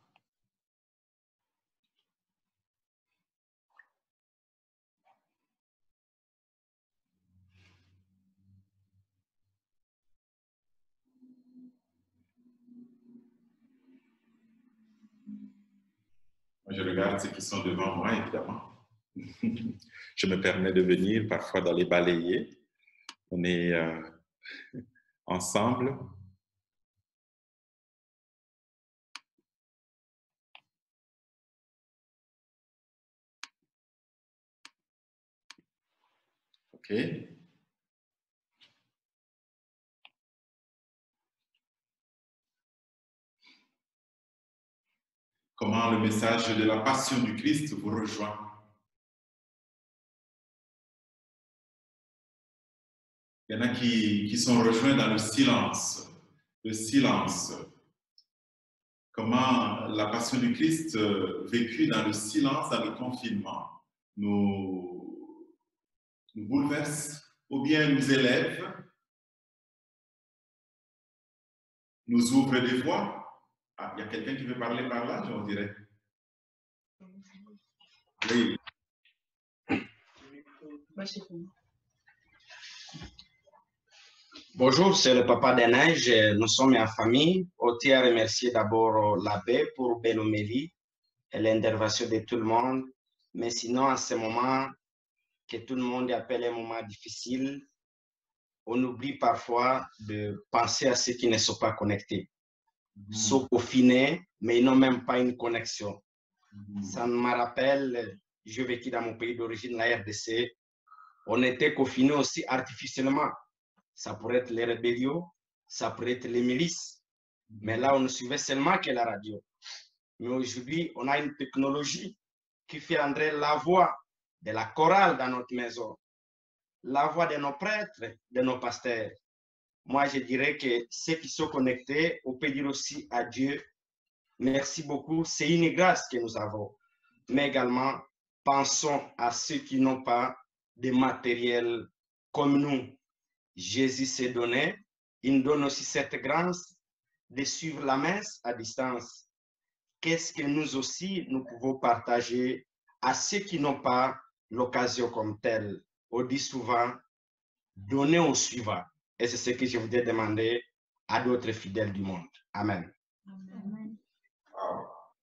Je regarde ceux qui sont devant moi, évidemment. Je me permets de venir parfois dans les balayer. On est euh, ensemble. OK. Comment le message de la passion du Christ vous rejoint? Il y en a qui, qui sont rejoints dans le silence. Le silence. Comment la passion du Christ euh, vécue dans le silence, dans le confinement, nous, nous bouleverse ou bien nous élève, nous ouvre des voies. Ah, il y a quelqu'un qui veut parler par là, on dirait. Oui. Bonjour, c'est le papa des neiges. Nous sommes en famille. On tient à remercier d'abord l'abbé pour belle homélie et l'intervention de tout le monde. Mais sinon, à ce moment que tout le monde appelle un moment difficile, on oublie parfois de penser à ceux qui ne sont pas connectés. Mmh. Sont confinés, mais ils n'ont même pas une connexion. Mmh. Ça me rappelle, j'ai vécu dans mon pays d'origine, la R D C, on était confinés aussi artificiellement. Ça pourrait être les rébellions, ça pourrait être les milices. Mais là, on ne suivait seulement que la radio. Mais aujourd'hui, on a une technologie qui fait entrer la voix de la chorale dans notre maison, la voix de nos prêtres, de nos pasteurs. Moi, je dirais que ceux qui sont connectés, on peut dire aussi à Dieu, merci beaucoup, c'est une grâce que nous avons. Mais également, pensons à ceux qui n'ont pas de matériel comme nous. Jésus s'est donné, il nous donne aussi cette grâce de suivre la messe à distance. Qu'est-ce que nous aussi, nous pouvons partager à ceux qui n'ont pas l'occasion comme telle? On dit souvent, donnez au suivant. Et c'est ce que je voudrais demander à d'autres fidèles du monde. Amen. Amen. Wow.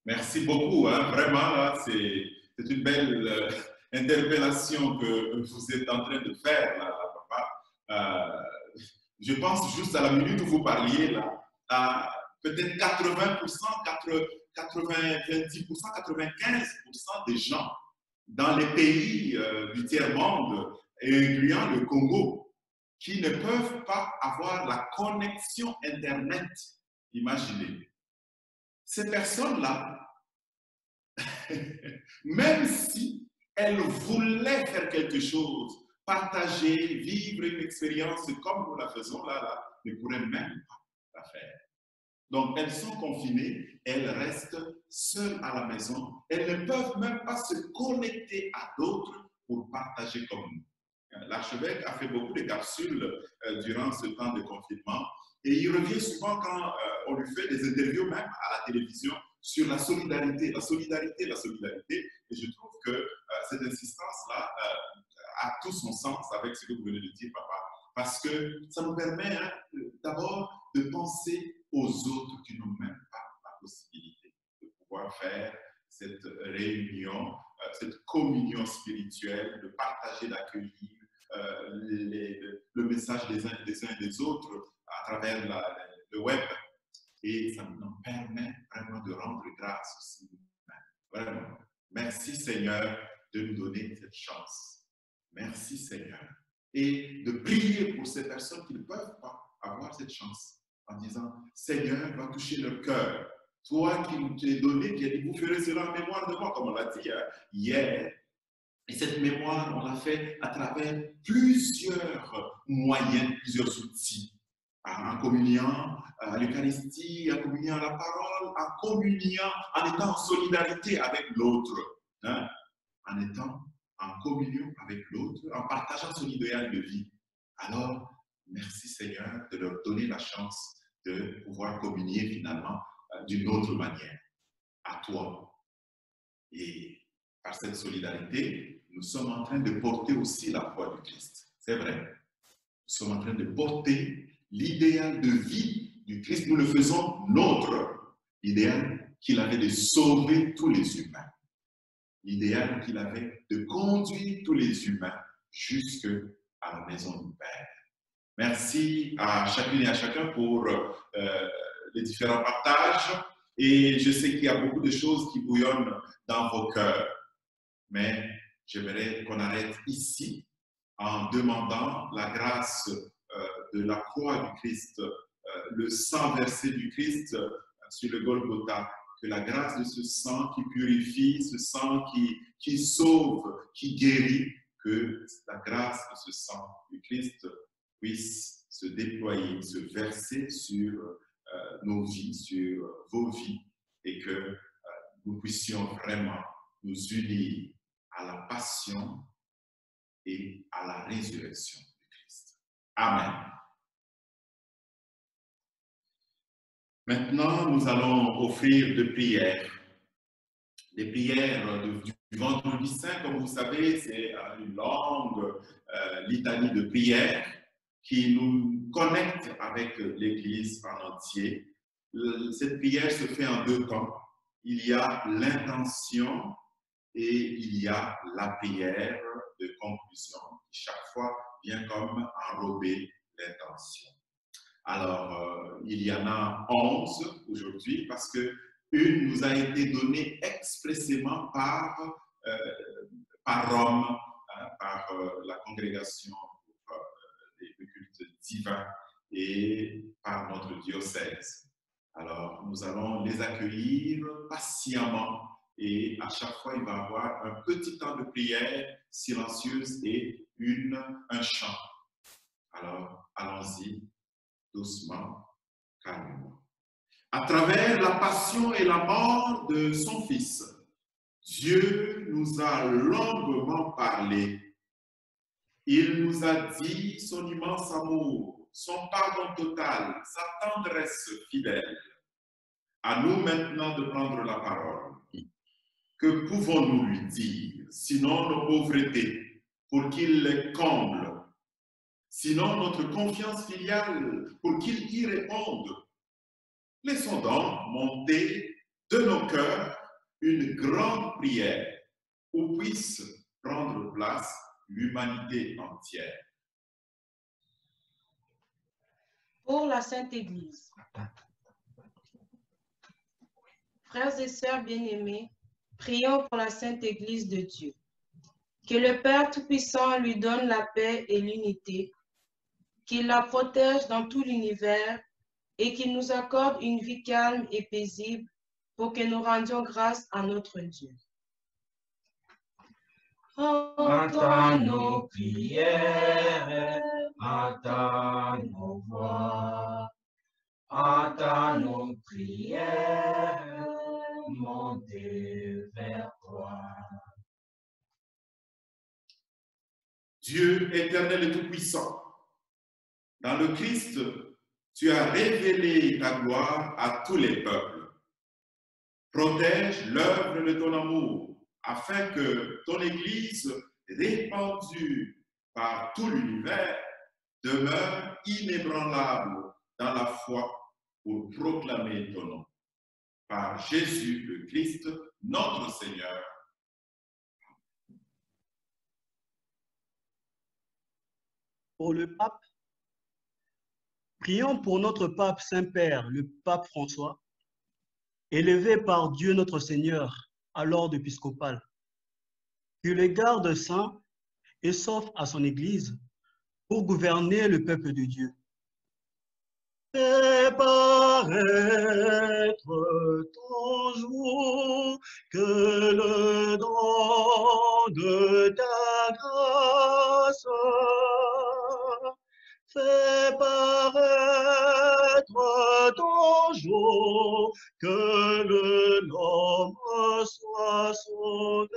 Merci beaucoup. Hein. Vraiment, là, c'est une belle euh, interpellation que vous êtes en train de faire, là, papa. Euh, je pense juste à la minute où vous parliez, là, à peut-être quatre-vingts pour cent, quatre-vingt-dix pour cent, quatre-vingt-quinze pour cent des gens dans les pays euh, du tiers-monde, incluant le Congo, qui ne peuvent pas avoir la connexion Internet. Imaginez. Ces personnes-là, même si elles voulaient faire quelque chose, partager, vivre une expérience comme nous la faisons là, là, ne pourraient même pas la faire. Donc, elles sont confinées, elles restent seules à la maison, elles ne peuvent même pas se connecter à d'autres pour partager comme nous. L'archevêque a fait beaucoup de capsules euh, durant ce temps de confinement et il revient souvent quand euh, on lui fait des interviews même à la télévision sur la solidarité, la solidarité, la solidarité. Et je trouve que euh, cette insistance-là euh, a tout son sens avec ce que vous venez de dire, papa, parce que ça nous permet hein, d'abord de penser aux autres qui n'ont même pas la possibilité de pouvoir faire cette réunion, euh, cette communion spirituelle, de partager, d'accueillir euh, les, le message des uns, des uns et des autres à travers la, le web. Et ça nous permet vraiment de rendre grâce aussi. Vraiment. Merci Seigneur de nous donner cette chance. Merci Seigneur. Et de prier pour ces personnes qui ne peuvent pas avoir cette chance en disant Seigneur va toucher leur cœur. Toi qui nous t'es donné, qui as dit vous ferez cela en mémoire de moi, comme on l'a dit hein, hier. Et cette mémoire, on l'a fait à travers plusieurs moyens, plusieurs outils. En communiant à l'Eucharistie, en communiant à la parole, en communiant, en étant en solidarité avec l'autre. Hein? En étant en communion avec l'autre, en partageant son idéal de vie. Alors, merci Seigneur de leur donner la chance de pouvoir communier finalement euh, d'une autre manière à toi. Et par cette solidarité, nous sommes en train de porter aussi la foi du Christ. C'est vrai. Nous sommes en train de porter l'idéal de vie du Christ. Nous le faisons nôtre. L'idéal qu'il avait de sauver tous les humains. L'idéal qu'il avait de conduire tous les humains jusqu'à la maison du Père. Merci à chacune et à chacun pour euh, les différents partages. Et je sais qu'il y a beaucoup de choses qui bouillonnent dans vos cœurs. Mais j'aimerais qu'on arrête ici en demandant la grâce euh, de la croix du Christ, euh, le sang versé du Christ euh, sur le Golgotha. Que la grâce de ce sang qui purifie, ce sang qui, qui sauve, qui guérit, que la grâce de ce sang du Christ puisse se déployer, se verser sur euh, nos vies, sur euh, vos vies, et que euh, nous puissions vraiment nous unir à la passion et à la résurrection du Christ. Amen. Maintenant, nous allons offrir des prières. Les prières de, du Vendredi Saint, comme vous savez, c'est une longue euh, litanie de prières qui nous connecte avec l'Église en entier. Le, cette prière se fait en deux temps. Il y a l'intention et il y a la prière de conclusion qui chaque fois vient comme enrober l'intention. Alors, euh, il y en a onze aujourd'hui parce que une nous a été donnée expressément par, euh, par Rome, hein, par euh, la congrégation pour euh, les cultes divins et par notre diocèse. Alors, nous allons les accueillir patiemment et à chaque fois, il va y avoir un petit temps de prière silencieuse et une, un chant. Alors, allons-y. Doucement, calmement. À travers la passion et la mort de son Fils, Dieu nous a longuement parlé. Il nous a dit son immense amour, son pardon total, sa tendresse fidèle. À nous maintenant de prendre la parole. Que pouvons-nous lui dire, sinon nos pauvretés, pour qu'il les comble? Sinon notre confiance filiale pour qu'il y réponde. Laissons donc monter de nos cœurs une grande prière où puisse prendre place l'humanité entière. Pour la Sainte Église. Frères et sœurs bien-aimés, prions pour la Sainte Église de Dieu. Que le Père Tout-Puissant lui donne la paix et l'unité, qu'il la protège dans tout l'univers et qu'il nous accorde une vie calme et paisible pour que nous rendions grâce à notre Dieu. Entends nos prières, entends nos voix, entends nos prières, montez vers toi. Dieu éternel et tout-puissant, dans le Christ, tu as révélé ta gloire à tous les peuples. Protège l'œuvre de ton amour, afin que ton Église, répandue par tout l'univers, demeure inébranlable dans la foi pour proclamer ton nom. Par Jésus le Christ, notre Seigneur. Pour le pape, prions pour notre pape Saint-Père, le pape François, élevé par Dieu notre Seigneur à l'ordre épiscopal, qu'il les garde saints et sauf à son Église pour gouverner le peuple de Dieu. Fais paraître ton jour, que le don de ta grâce fais paraître ton jour, que le l'homme soit sauvé.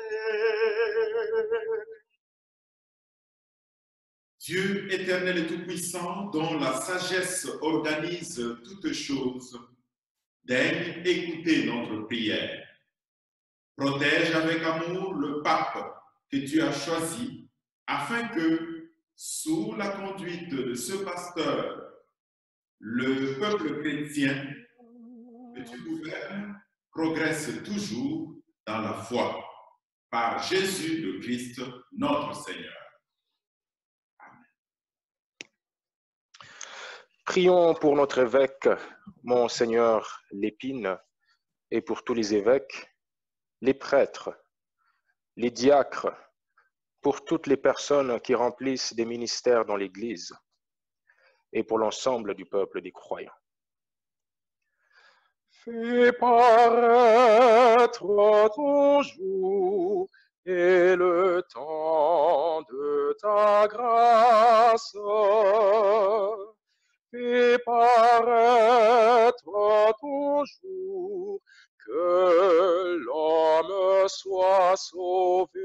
Dieu éternel et tout-puissant, dont la sagesse organise toutes choses, daigne écouter notre prière. Protège avec amour le pape que tu as choisi, afin que, sous la conduite de ce pasteur, le peuple chrétien que tu gouvernes progresse toujours dans la foi. Par Jésus le Christ, notre Seigneur. Prions pour notre évêque, Monseigneur Lépine, et pour tous les évêques, les prêtres, les diacres, pour toutes les personnes qui remplissent des ministères dans l'Église, et pour l'ensemble du peuple des croyants. Fais paraître ton jour et le temps de ta grâce. Fais paraître ton jour, que l'homme soit sauvé.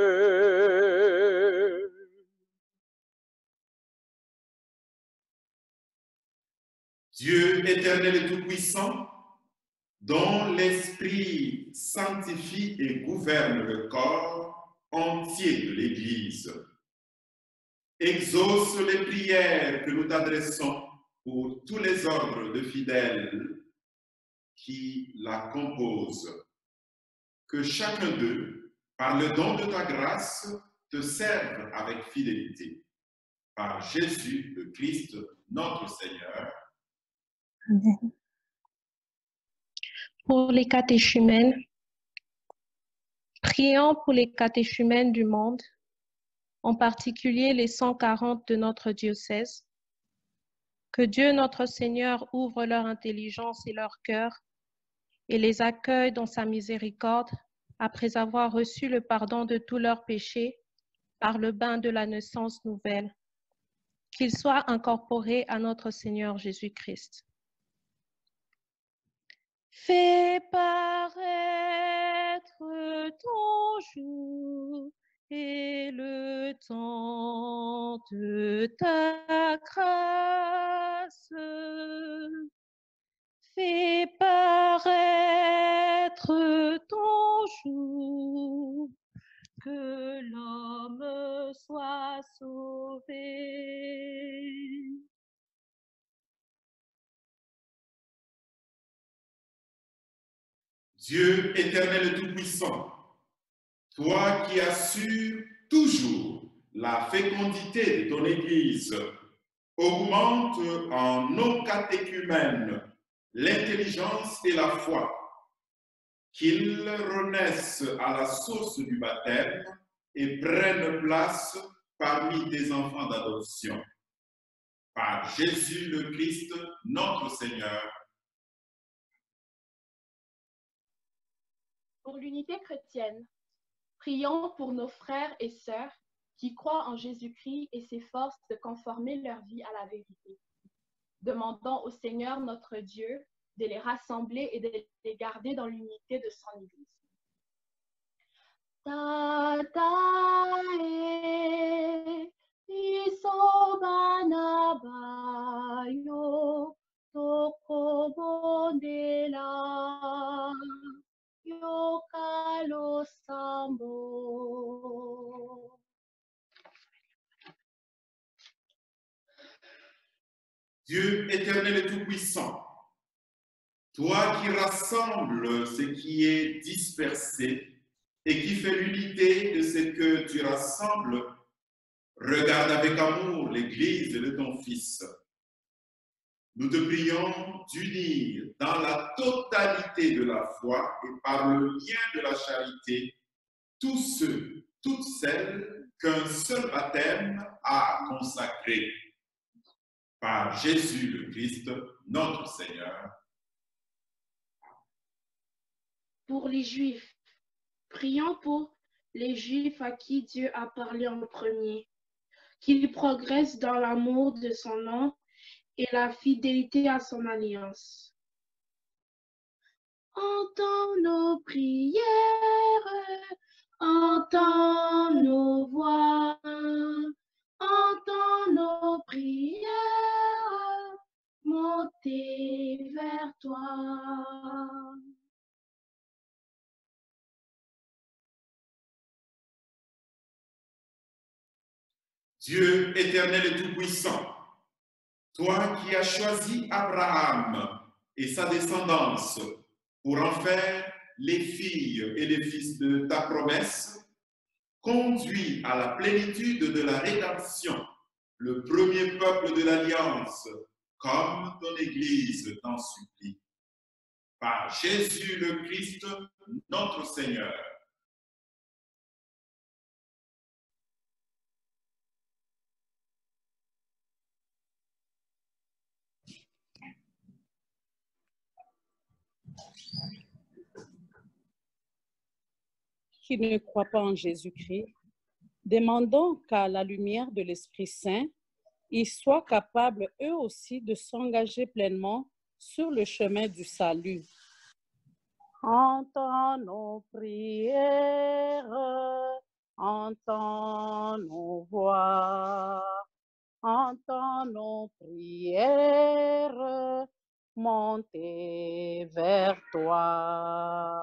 Dieu éternel et tout-puissant, dont l'Esprit sanctifie et gouverne le corps entier de l'Église, exauce les prières que nous t'adressons pour tous les ordres de fidèles qui la composent. Que chacun d'eux, par le don de ta grâce, te serve avec fidélité. Par Jésus le Christ, notre Seigneur. Amen. Pour les catéchumènes, prions pour les catéchumènes du monde, en particulier les cent quarante de notre diocèse. Que Dieu notre Seigneur ouvre leur intelligence et leur cœur et les accueille dans sa miséricorde après avoir reçu le pardon de tous leurs péchés par le bain de la naissance nouvelle. Qu'ils soient incorporés à notre Seigneur Jésus-Christ. Fais paraître ton jour et le temps de ta grâce. Fais paraître ton jour, que l'homme soit sauvé. Dieu éternel et tout-puissant, toi qui assures toujours la fécondité de ton Église, augmente en nos catéchumènes l'intelligence et la foi, qu'ils renaissent à la source du baptême et prennent place parmi tes enfants d'adoption. Par Jésus le Christ, notre Seigneur. Pour l'unité chrétienne, prions pour nos frères et sœurs qui croient en Jésus-Christ et s'efforcent de conformer leur vie à la vérité. Demandons au Seigneur notre Dieu de les rassembler et de les garder dans l'unité de son Église. Tatae, isobanabayo, tokobondela, yokalo sambo. Dieu éternel et tout-puissant, toi qui rassembles ce qui est dispersé et qui fait l'unité de ce que tu rassembles, regarde avec amour l'Église de ton Fils. Nous te prions d'unir dans la totalité de la foi et par le lien de la charité tous ceux, toutes celles qu'un seul baptême a consacrés. Par Jésus le Christ, notre Seigneur. Pour les Juifs, prions pour les Juifs à qui Dieu a parlé en premier, qu'ils progressent dans l'amour de son nom et la fidélité à son alliance. Entends nos prières, entends nos voix, entends nos prières, monter vers toi. Dieu éternel et tout-puissant, toi qui as choisi Abraham et sa descendance pour en faire les filles et les fils de ta promesse, conduis à la plénitude de la rédemption le premier peuple de l'Alliance, comme ton Église t'en supplie. Par Jésus le Christ, notre Seigneur. Qui ne croient pas en Jésus-Christ, demandons qu'à la lumière de l'Esprit Saint, ils soient capables eux aussi de s'engager pleinement sur le chemin du salut. Entends nos prières, entends nos voix, entends nos prières, monter vers toi.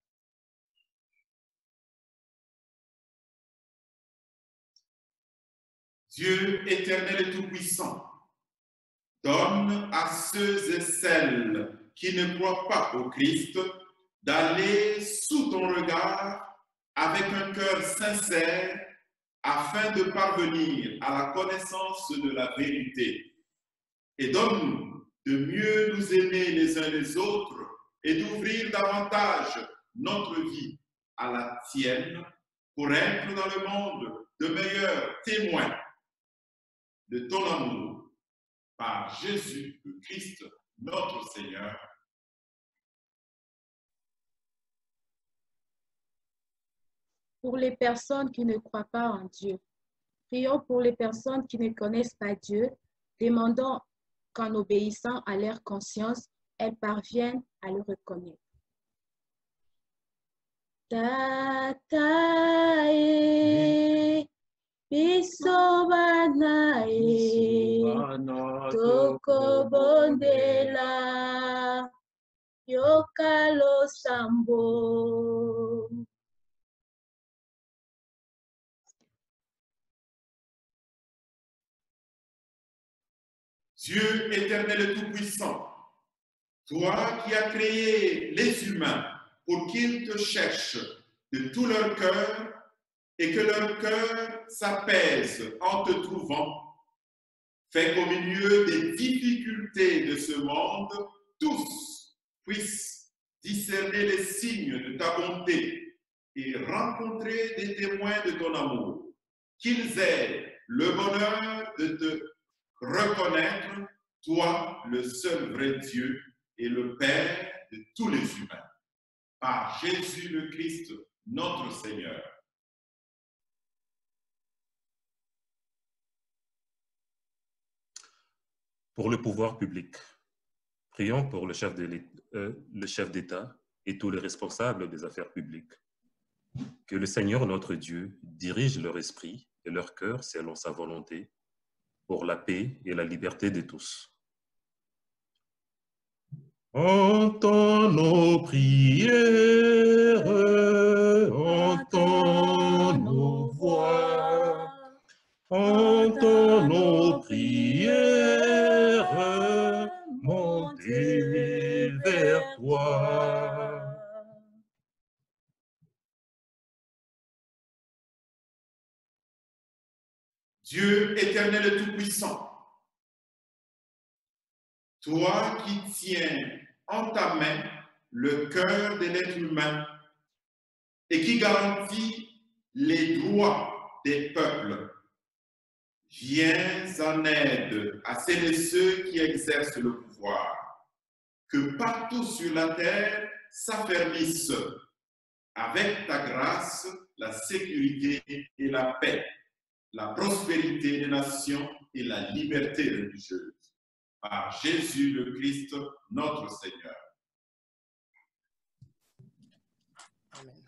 Dieu éternel et tout-puissant, donne à ceux et celles qui ne croient pas au Christ d'aller sous ton regard avec un cœur sincère afin de parvenir à la connaissance de la vérité. Et donne-nous de mieux nous aimer les uns les autres et d'ouvrir davantage notre vie à la tienne pour être dans le monde de meilleurs témoins de ton amour, par Jésus le Christ, notre Seigneur. Pour les personnes qui ne croient pas en Dieu, prions pour les personnes qui ne connaissent pas Dieu, demandons qu'en obéissant à leur conscience, elles parviennent à le reconnaître. Tatae, Bisobanae, Tokobondela, Yokalo Sambo. Dieu éternel et tout-puissant, toi qui as créé les humains pour qu'ils te cherchent de tout leur cœur et que leur cœur s'apaise en te trouvant. Fais qu'au milieu des difficultés de ce monde, tous puissent discerner les signes de ta bonté et rencontrer des témoins de ton amour. Qu'ils aient le bonheur de te reconnaître, toi, le seul vrai Dieu et le Père de tous les humains. Par Jésus le Christ, notre Seigneur. Pour le pouvoir public, prions pour le chef de l'État, euh, le chef d'État et tous les responsables des affaires publiques. Que le Seigneur notre Dieu dirige leur esprit et leur cœur selon sa volonté pour la paix et la liberté de tous. Entends nos prières, entends nos voix, entends nos prières, monter vers toi. Dieu éternel et tout-puissant, toi qui tiens en ta main le cœur de l'être humain et qui garantis les droits des peuples, viens en aide à celles et ceux qui exercent le pouvoir, que partout sur la terre s'affermissent avec ta grâce la sécurité et la paix, la prospérité des nations et la liberté religieuse. Par Jésus le Christ, notre Seigneur. Amen.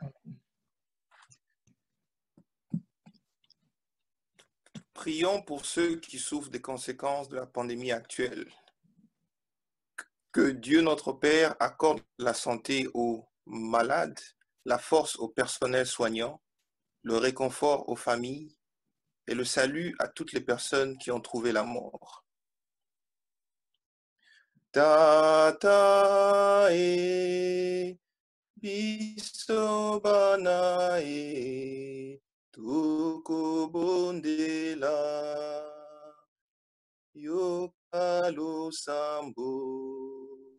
Prions pour ceux qui souffrent des conséquences de la pandémie actuelle. Que Dieu notre Père accorde la santé aux malades, la force au personnel soignant, le réconfort aux familles et le salut à toutes les personnes qui ont trouvé la mort. Tata e bisobana e tukubundela yokalo sambo.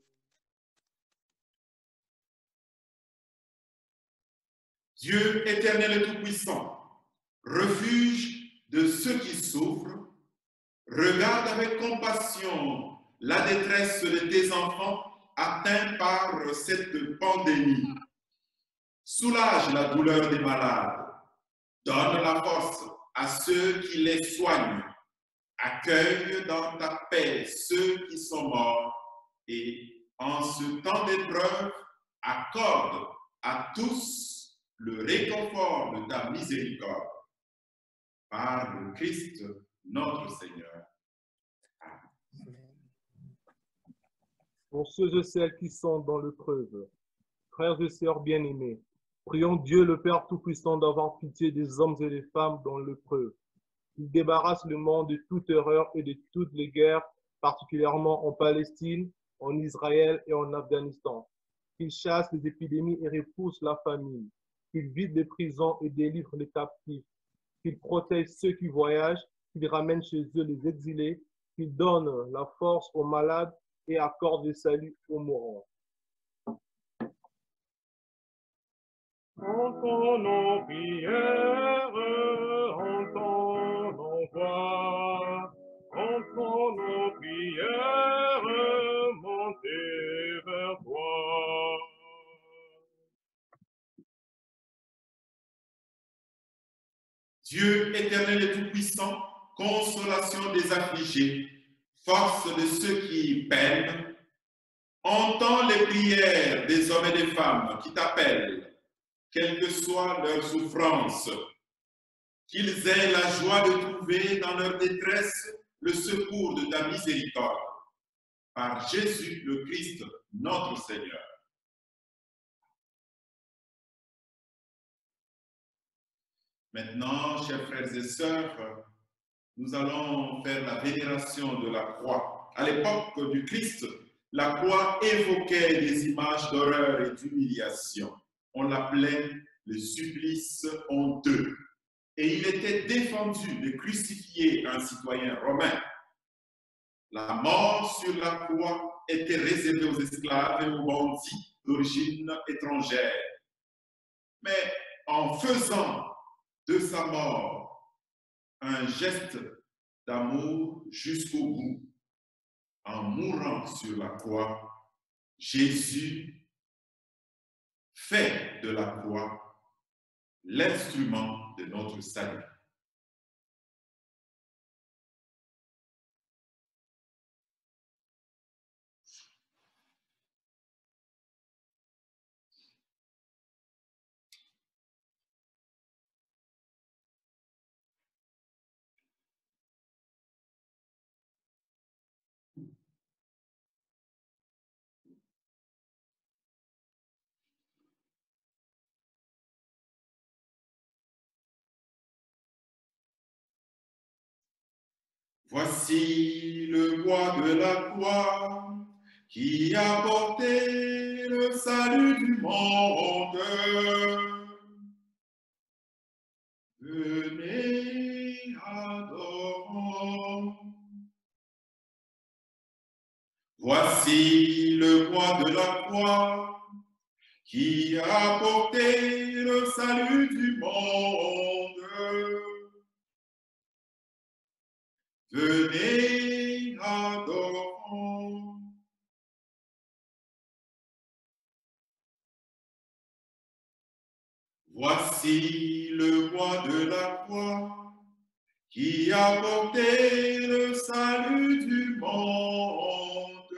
Dieu éternel et tout-puissant, refuge de ceux qui souffrent, regarde avec compassion la détresse de tes enfants atteints par cette pandémie. Soulage la douleur des malades, donne la force à ceux qui les soignent, accueille dans ta paix ceux qui sont morts et en ce temps d'épreuve, accorde à tous le réconfort de ta miséricorde. Par le Christ, notre Seigneur. Pour ceux et celles qui sont dans l'épreuve, frères et sœurs bien-aimés, prions Dieu le Père Tout-Puissant d'avoir pitié des hommes et des femmes dans l'épreuve. Il débarrasse le monde de toute erreur et de toutes les guerres, particulièrement en Palestine, en Israël et en Afghanistan. Qu'il chasse les épidémies et repousse la famine. Qu'il vide les prisons et délivre les captifs. Qu'il protège ceux qui voyagent, qu'il ramène chez eux les exilés, qu'il donne la force aux malades et accorde le salut aux mourants. Entends nos prières, entends nos voix, entends nos prières, monter vers toi. Dieu éternel et tout-puissant, consolation des affligés, force de ceux qui peinent, entends les prières des hommes et des femmes qui t'appellent, quelle que soit leur souffrance, qu'ils aient la joie de trouver dans leur détresse le secours de ta miséricorde. Par Jésus le Christ, notre Seigneur. Maintenant, chers frères et sœurs, nous allons faire la vénération de la croix. À l'époque du Christ, La croix évoquait des images d'horreur et d'humiliation. On l'appelait le supplice honteux. Et il était défendu de crucifier un citoyen romain. La mort sur la croix était réservée aux esclaves et aux bandits d'origine étrangère. Mais en faisant de sa mort un geste d'amour jusqu'au bout, en mourant sur la croix, Jésus fait de la croix l'instrument de notre salut. Voici le bois de la croix qui a porté le salut du monde. Venez, adorons. Voici le bois de la croix qui a porté le salut du monde. Venez, adorons. Voici le bois de la croix qui a porté le salut du monde.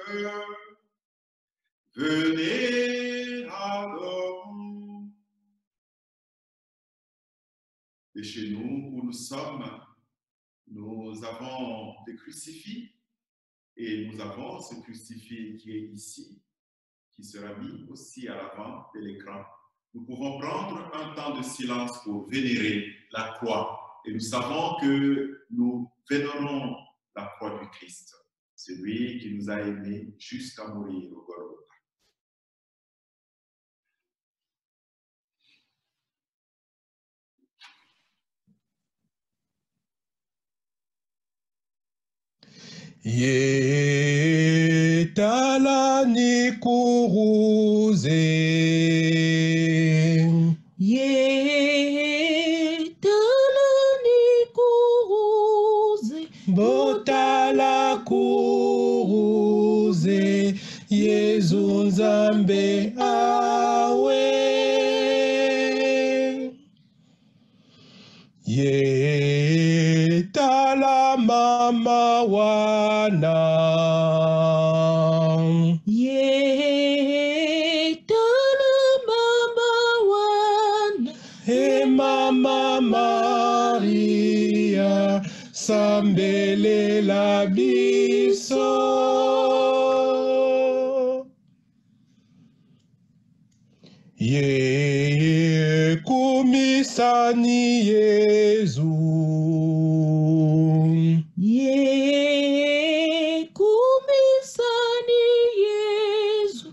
Venez, adorons. Et chez nous, où nous sommes, nous avons des crucifix et nous avons ce crucifix qui est ici, qui sera mis aussi à l'avant de l'écran. Nous pouvons prendre un temps de silence pour vénérer la croix. Et nous savons que nous vénérons la croix du Christ, celui qui nous a aimés jusqu'à mourir au Golgotha. Yetalani kuruze. Yetalani kuruze. Botala kuruze. Yezu Nzambe awe. Yetala mama wana. Yetala mama wana. E mama Maria sambele la biso. Ye kumisani Yezu. Ye kumisani Yezu.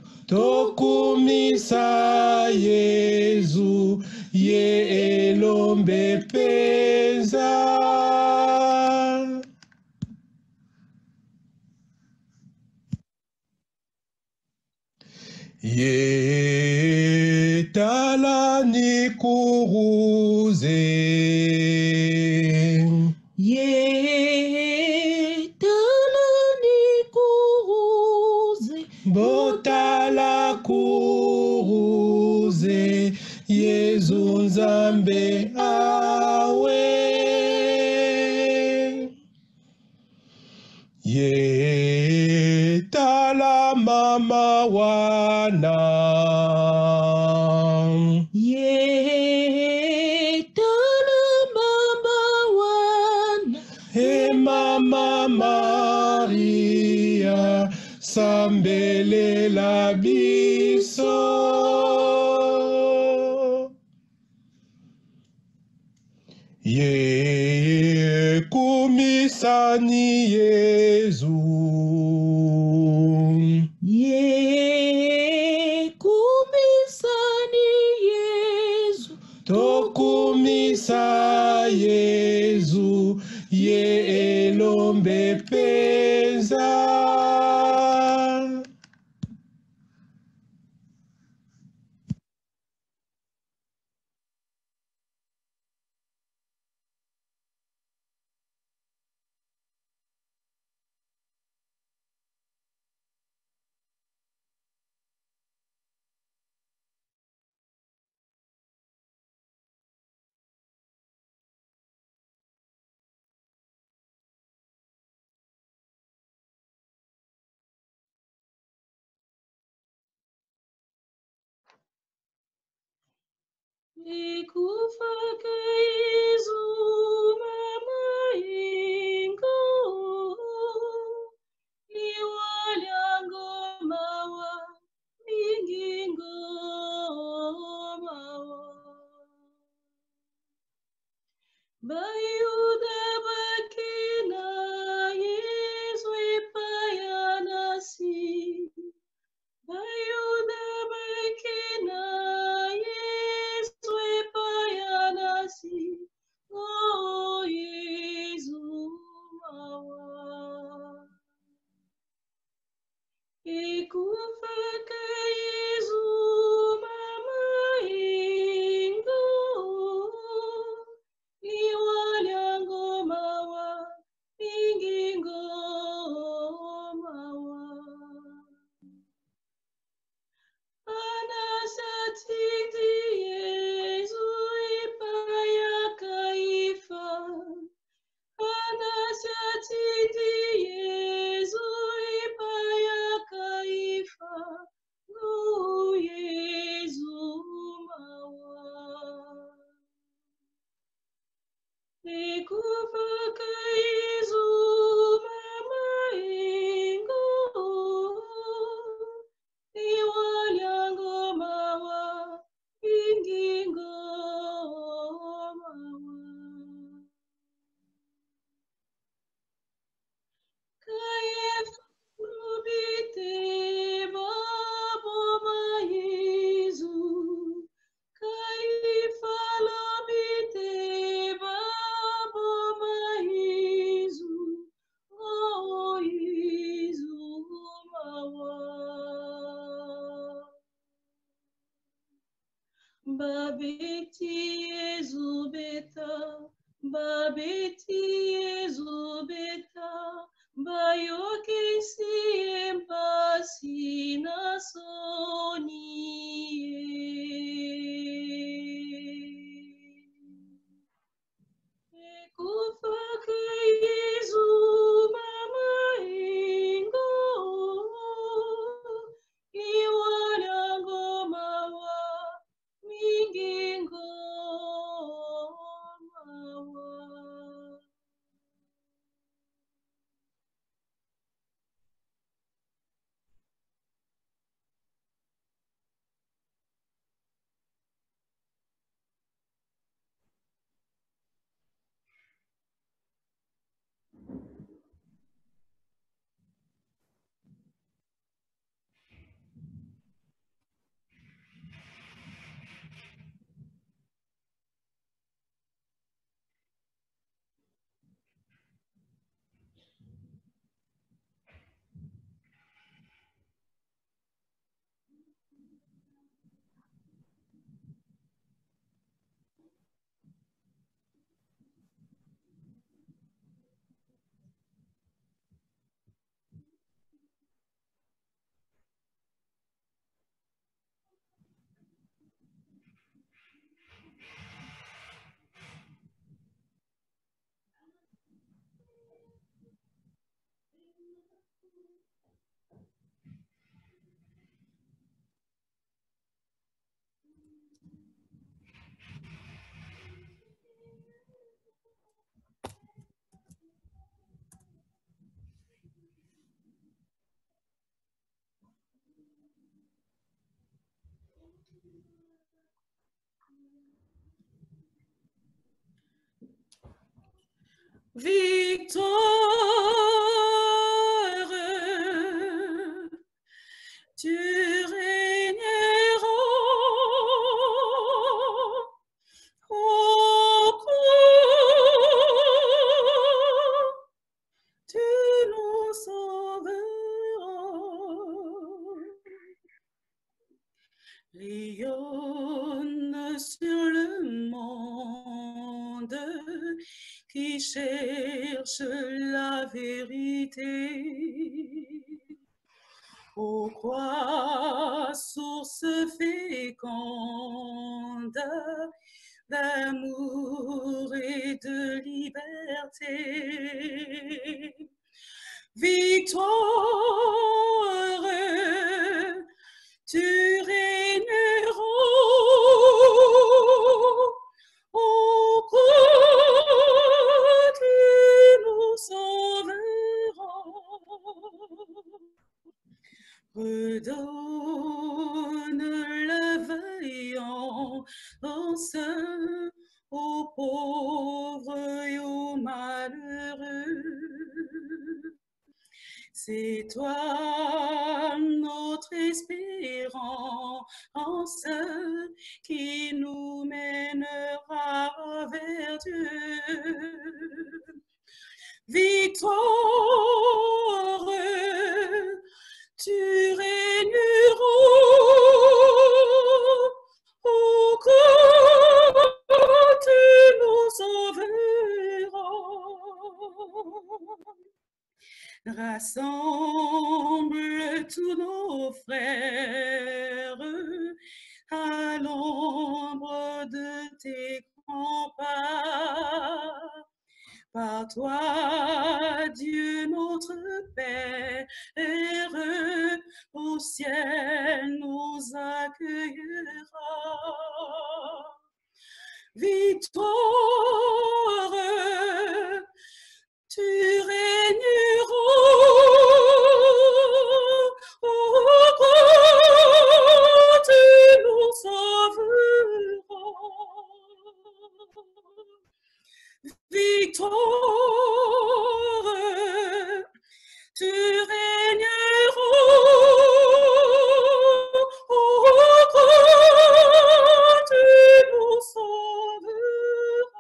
Tokumisa Yezu. Ye elombe peza. Ye talani kuruze. Ye talani kuruze. Botala kuruze. Yezu Nzambe awe. Ye tala mama wana. Ye tala mama wana. E mama Maria sambele la biso. Ye kumisani Yezu. tokumisa Yesu ye elombe penza. Nikufaka Yesu mama ingo niwalyango mawa mingingo mawa bayuda bakina Yesu ipayanasi bayuda bakina Yesu ipayanasi oh Yesu mawa ikufaka Yesu mama ingo niwalyango mawa ingingo mawa anasatiti Yesu ipaya kaifa anasatiti Yesu ipaya kaifa no Yesu mawa ikufaka Yesu mama ingo niwalyango mawa ingingo mawa kayefa lubite babo ma Yesu kayefa lubite babo ma Yesu oh Yesu mawa babeti Yesu beta babeti Yesu beta bayoke si empasi na soni ekufaka Yesu mama ingo iwalyango mawa mingingo mawa victoire, tu régneras qui cherche la vérité. Ô croix, source féconde d'amour et de liberté, victoire, tu régneras, ô croix, tu nous sauveras. Redonne la vaillance aux pauvres et aux malheureux. C'est toi notre espérance qui nous mènera vers Dieu. Victoire, tu régneras, ô croix, tu nous sauveras. Rassemble tous nos frères à l'ombre de tes grands pas. Par toi, Dieu notre Père, au ciel nous accueillera. Victoire, tu régneras, ô croix, tu nous sauveras. Victoire, tu régneras, ô croix, tu nous sauveras.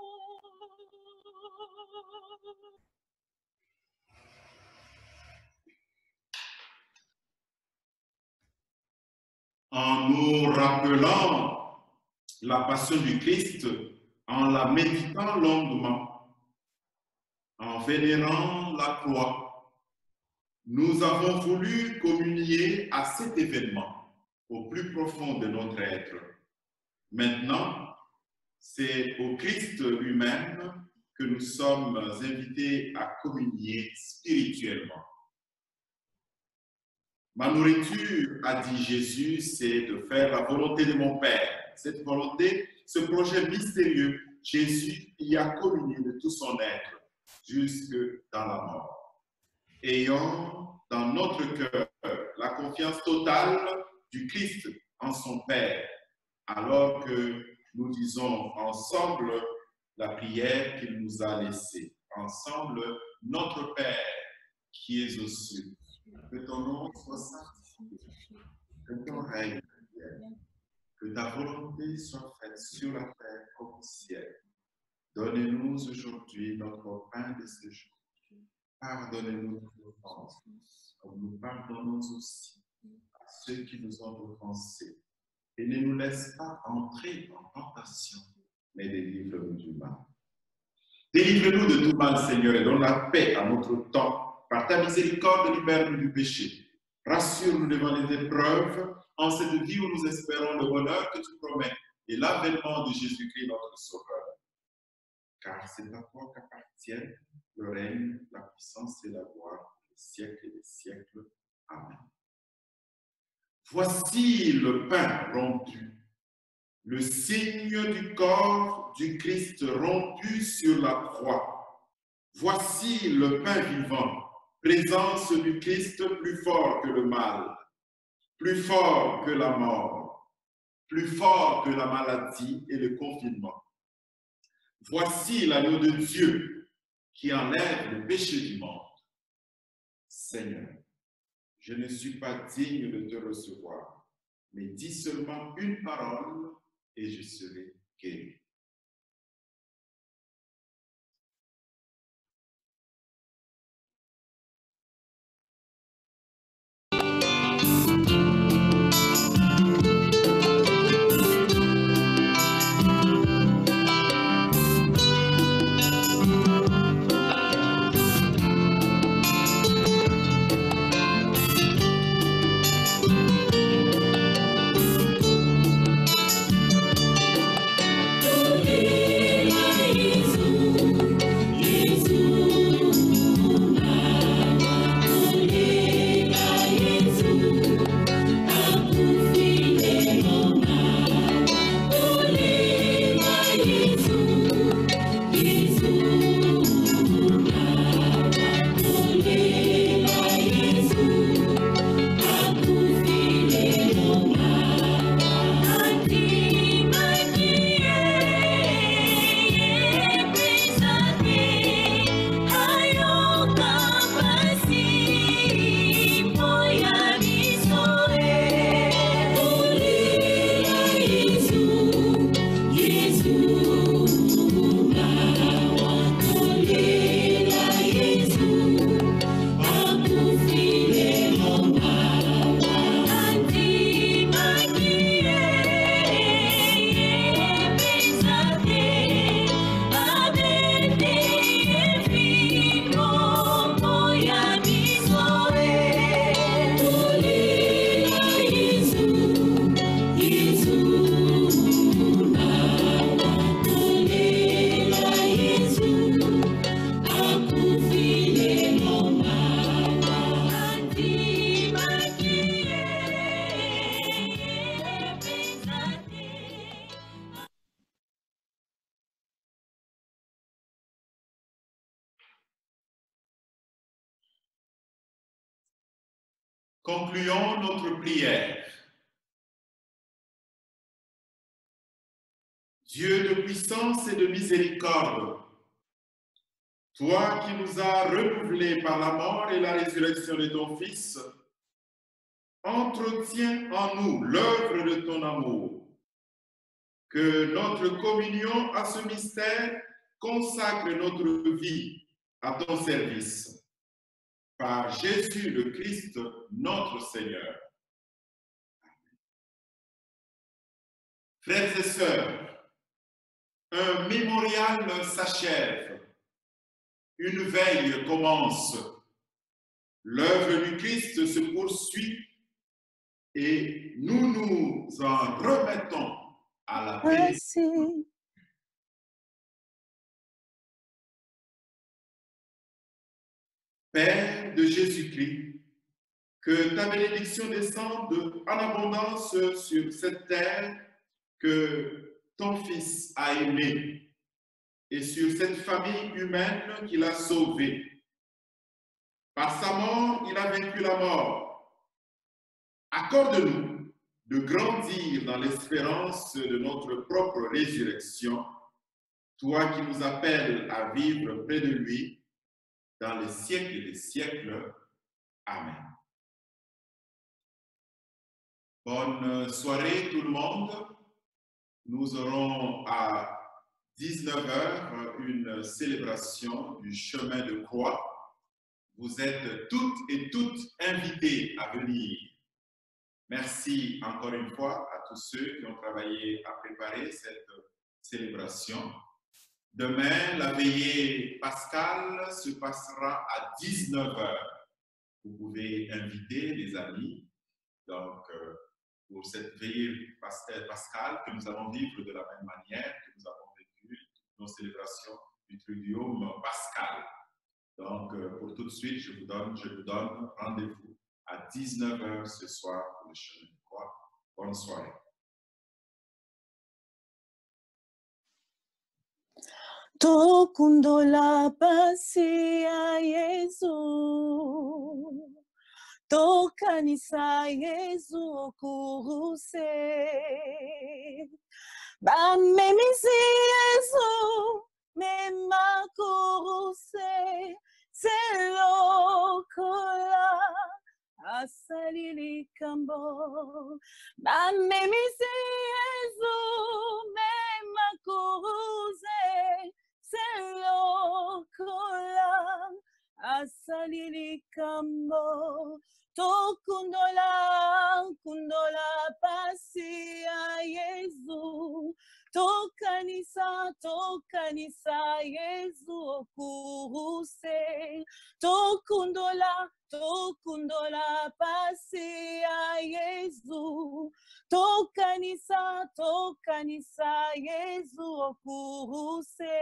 En nous rappelant la passion du Christ, en la méditant longuement, en vénérant la croix, nous avons voulu communier à cet événement au plus profond de notre être. Maintenant, c'est au Christ lui-même que nous sommes invités à communier spirituellement. Ma nourriture, a dit Jésus, c'est de faire la volonté de mon Père. Cette volonté, ce projet mystérieux, Jésus y a communié de tout son être jusque dans la mort. Ayons dans notre cœur la confiance totale du Christ en son Père, alors que nous disons ensemble la prière qu'il nous a laissée. Ensemble, notre Père qui es aux cieux, que ton nom soit sanctifié, que ton règne vienne, que ta volonté soit faite sur la terre comme au ciel. Donnez-nous aujourd'hui notre pain de ce jour. Pardonnez-nous nos offenses, comme nous pardonnons aussi à ceux qui nous ont offensés. Et ne nous laisse pas entrer en tentation, mais délivre-nous du mal. Délivre-nous de tout mal, Seigneur, et donne la paix à notre temps. Par ta miséricorde, libère-nous du péché. Rassure-nous devant les épreuves, en cette vie où nous espérons le bonheur que tu promets et l'avènement de Jésus-Christ, notre Sauveur. Car c'est à toi qu'appartiennent le règne, la puissance et la gloire pour les siècles et les siècles. Amen. Voici le pain rompu, le signe du corps du Christ rompu sur la croix. Voici le pain vivant, présence du Christ plus fort que le mal, plus fort que la mort, plus fort que la maladie et le confinement. Voici l'agneau de Dieu qui enlève le péché du monde. Seigneur, je ne suis pas digne de te recevoir, mais dis seulement une parole et je serai guéri. Thank you. Concluons notre prière. Dieu de puissance et de miséricorde, toi qui nous as renouvelés par la mort et la résurrection de ton Fils, entretiens en nous l'œuvre de ton amour. Que notre communion à ce mystère consacre notre vie à ton service. Par Jésus le Christ, notre Seigneur. Frères et sœurs, un mémorial s'achève. Une veille commence. L'œuvre du Christ se poursuit et nous nous en remettons à la bénédiction. Père de Jésus-Christ, que ta bénédiction descende en abondance sur cette terre que ton Fils a aimée et sur cette famille humaine qu'il a sauvée. Par sa mort, il a vaincu la mort. Accorde-nous de grandir dans l'espérance de notre propre résurrection, toi qui nous appelles à vivre près de lui dans les siècles des siècles. Amen. Bonne soirée tout le monde. Nous aurons à dix-neuf heures une célébration du chemin de croix. Vous êtes toutes et toutes invités à venir. Merci encore une fois à tous ceux qui ont travaillé à préparer cette célébration. Demain, la veillée pascale se passera à dix-neuf heures. Vous pouvez inviter les amis donc, euh, pour cette veillée pascale que nous allons vivre de la même manière que nous avons vécu nos célébrations du Triduum pascal. Donc, euh, pour tout de suite, je vous donne, je vous donne rendez-vous à dix-neuf heures ce soir pour le chemin de croix. Bonne soirée. Tokundola pasi ya Yesu, tokanisa Yesu kuruse, bamemisi Yesu mema kuruse, selokola asalili kambo, bamemisi Yesu mema kuruse, selokola asalili kambo, tokundola kundola pasi ya Yesu, tokanisa tokanisa Yesu kuruse, tokundola tokundola pasi ya Yesu, tokanisa tokanisa Yesu kuruse.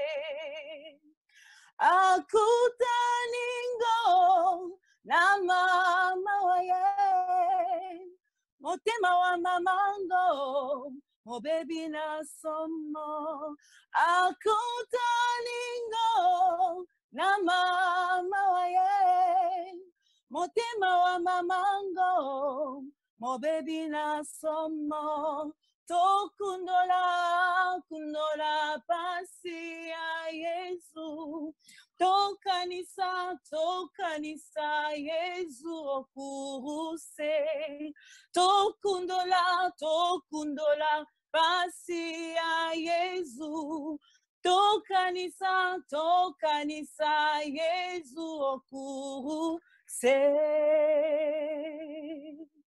Akutaningo na mama waye, motema wa mamango, mo baby na somo. Akutaningo na mama waye, motema wa mamango, mo baby na somo. Tokundola kundola pasi ya Yesu, tokanisa tokanisa Yesu kuruse, tokundola tokundola pasi ya Yesu, tokanisa tokanisa Yesu kuruse.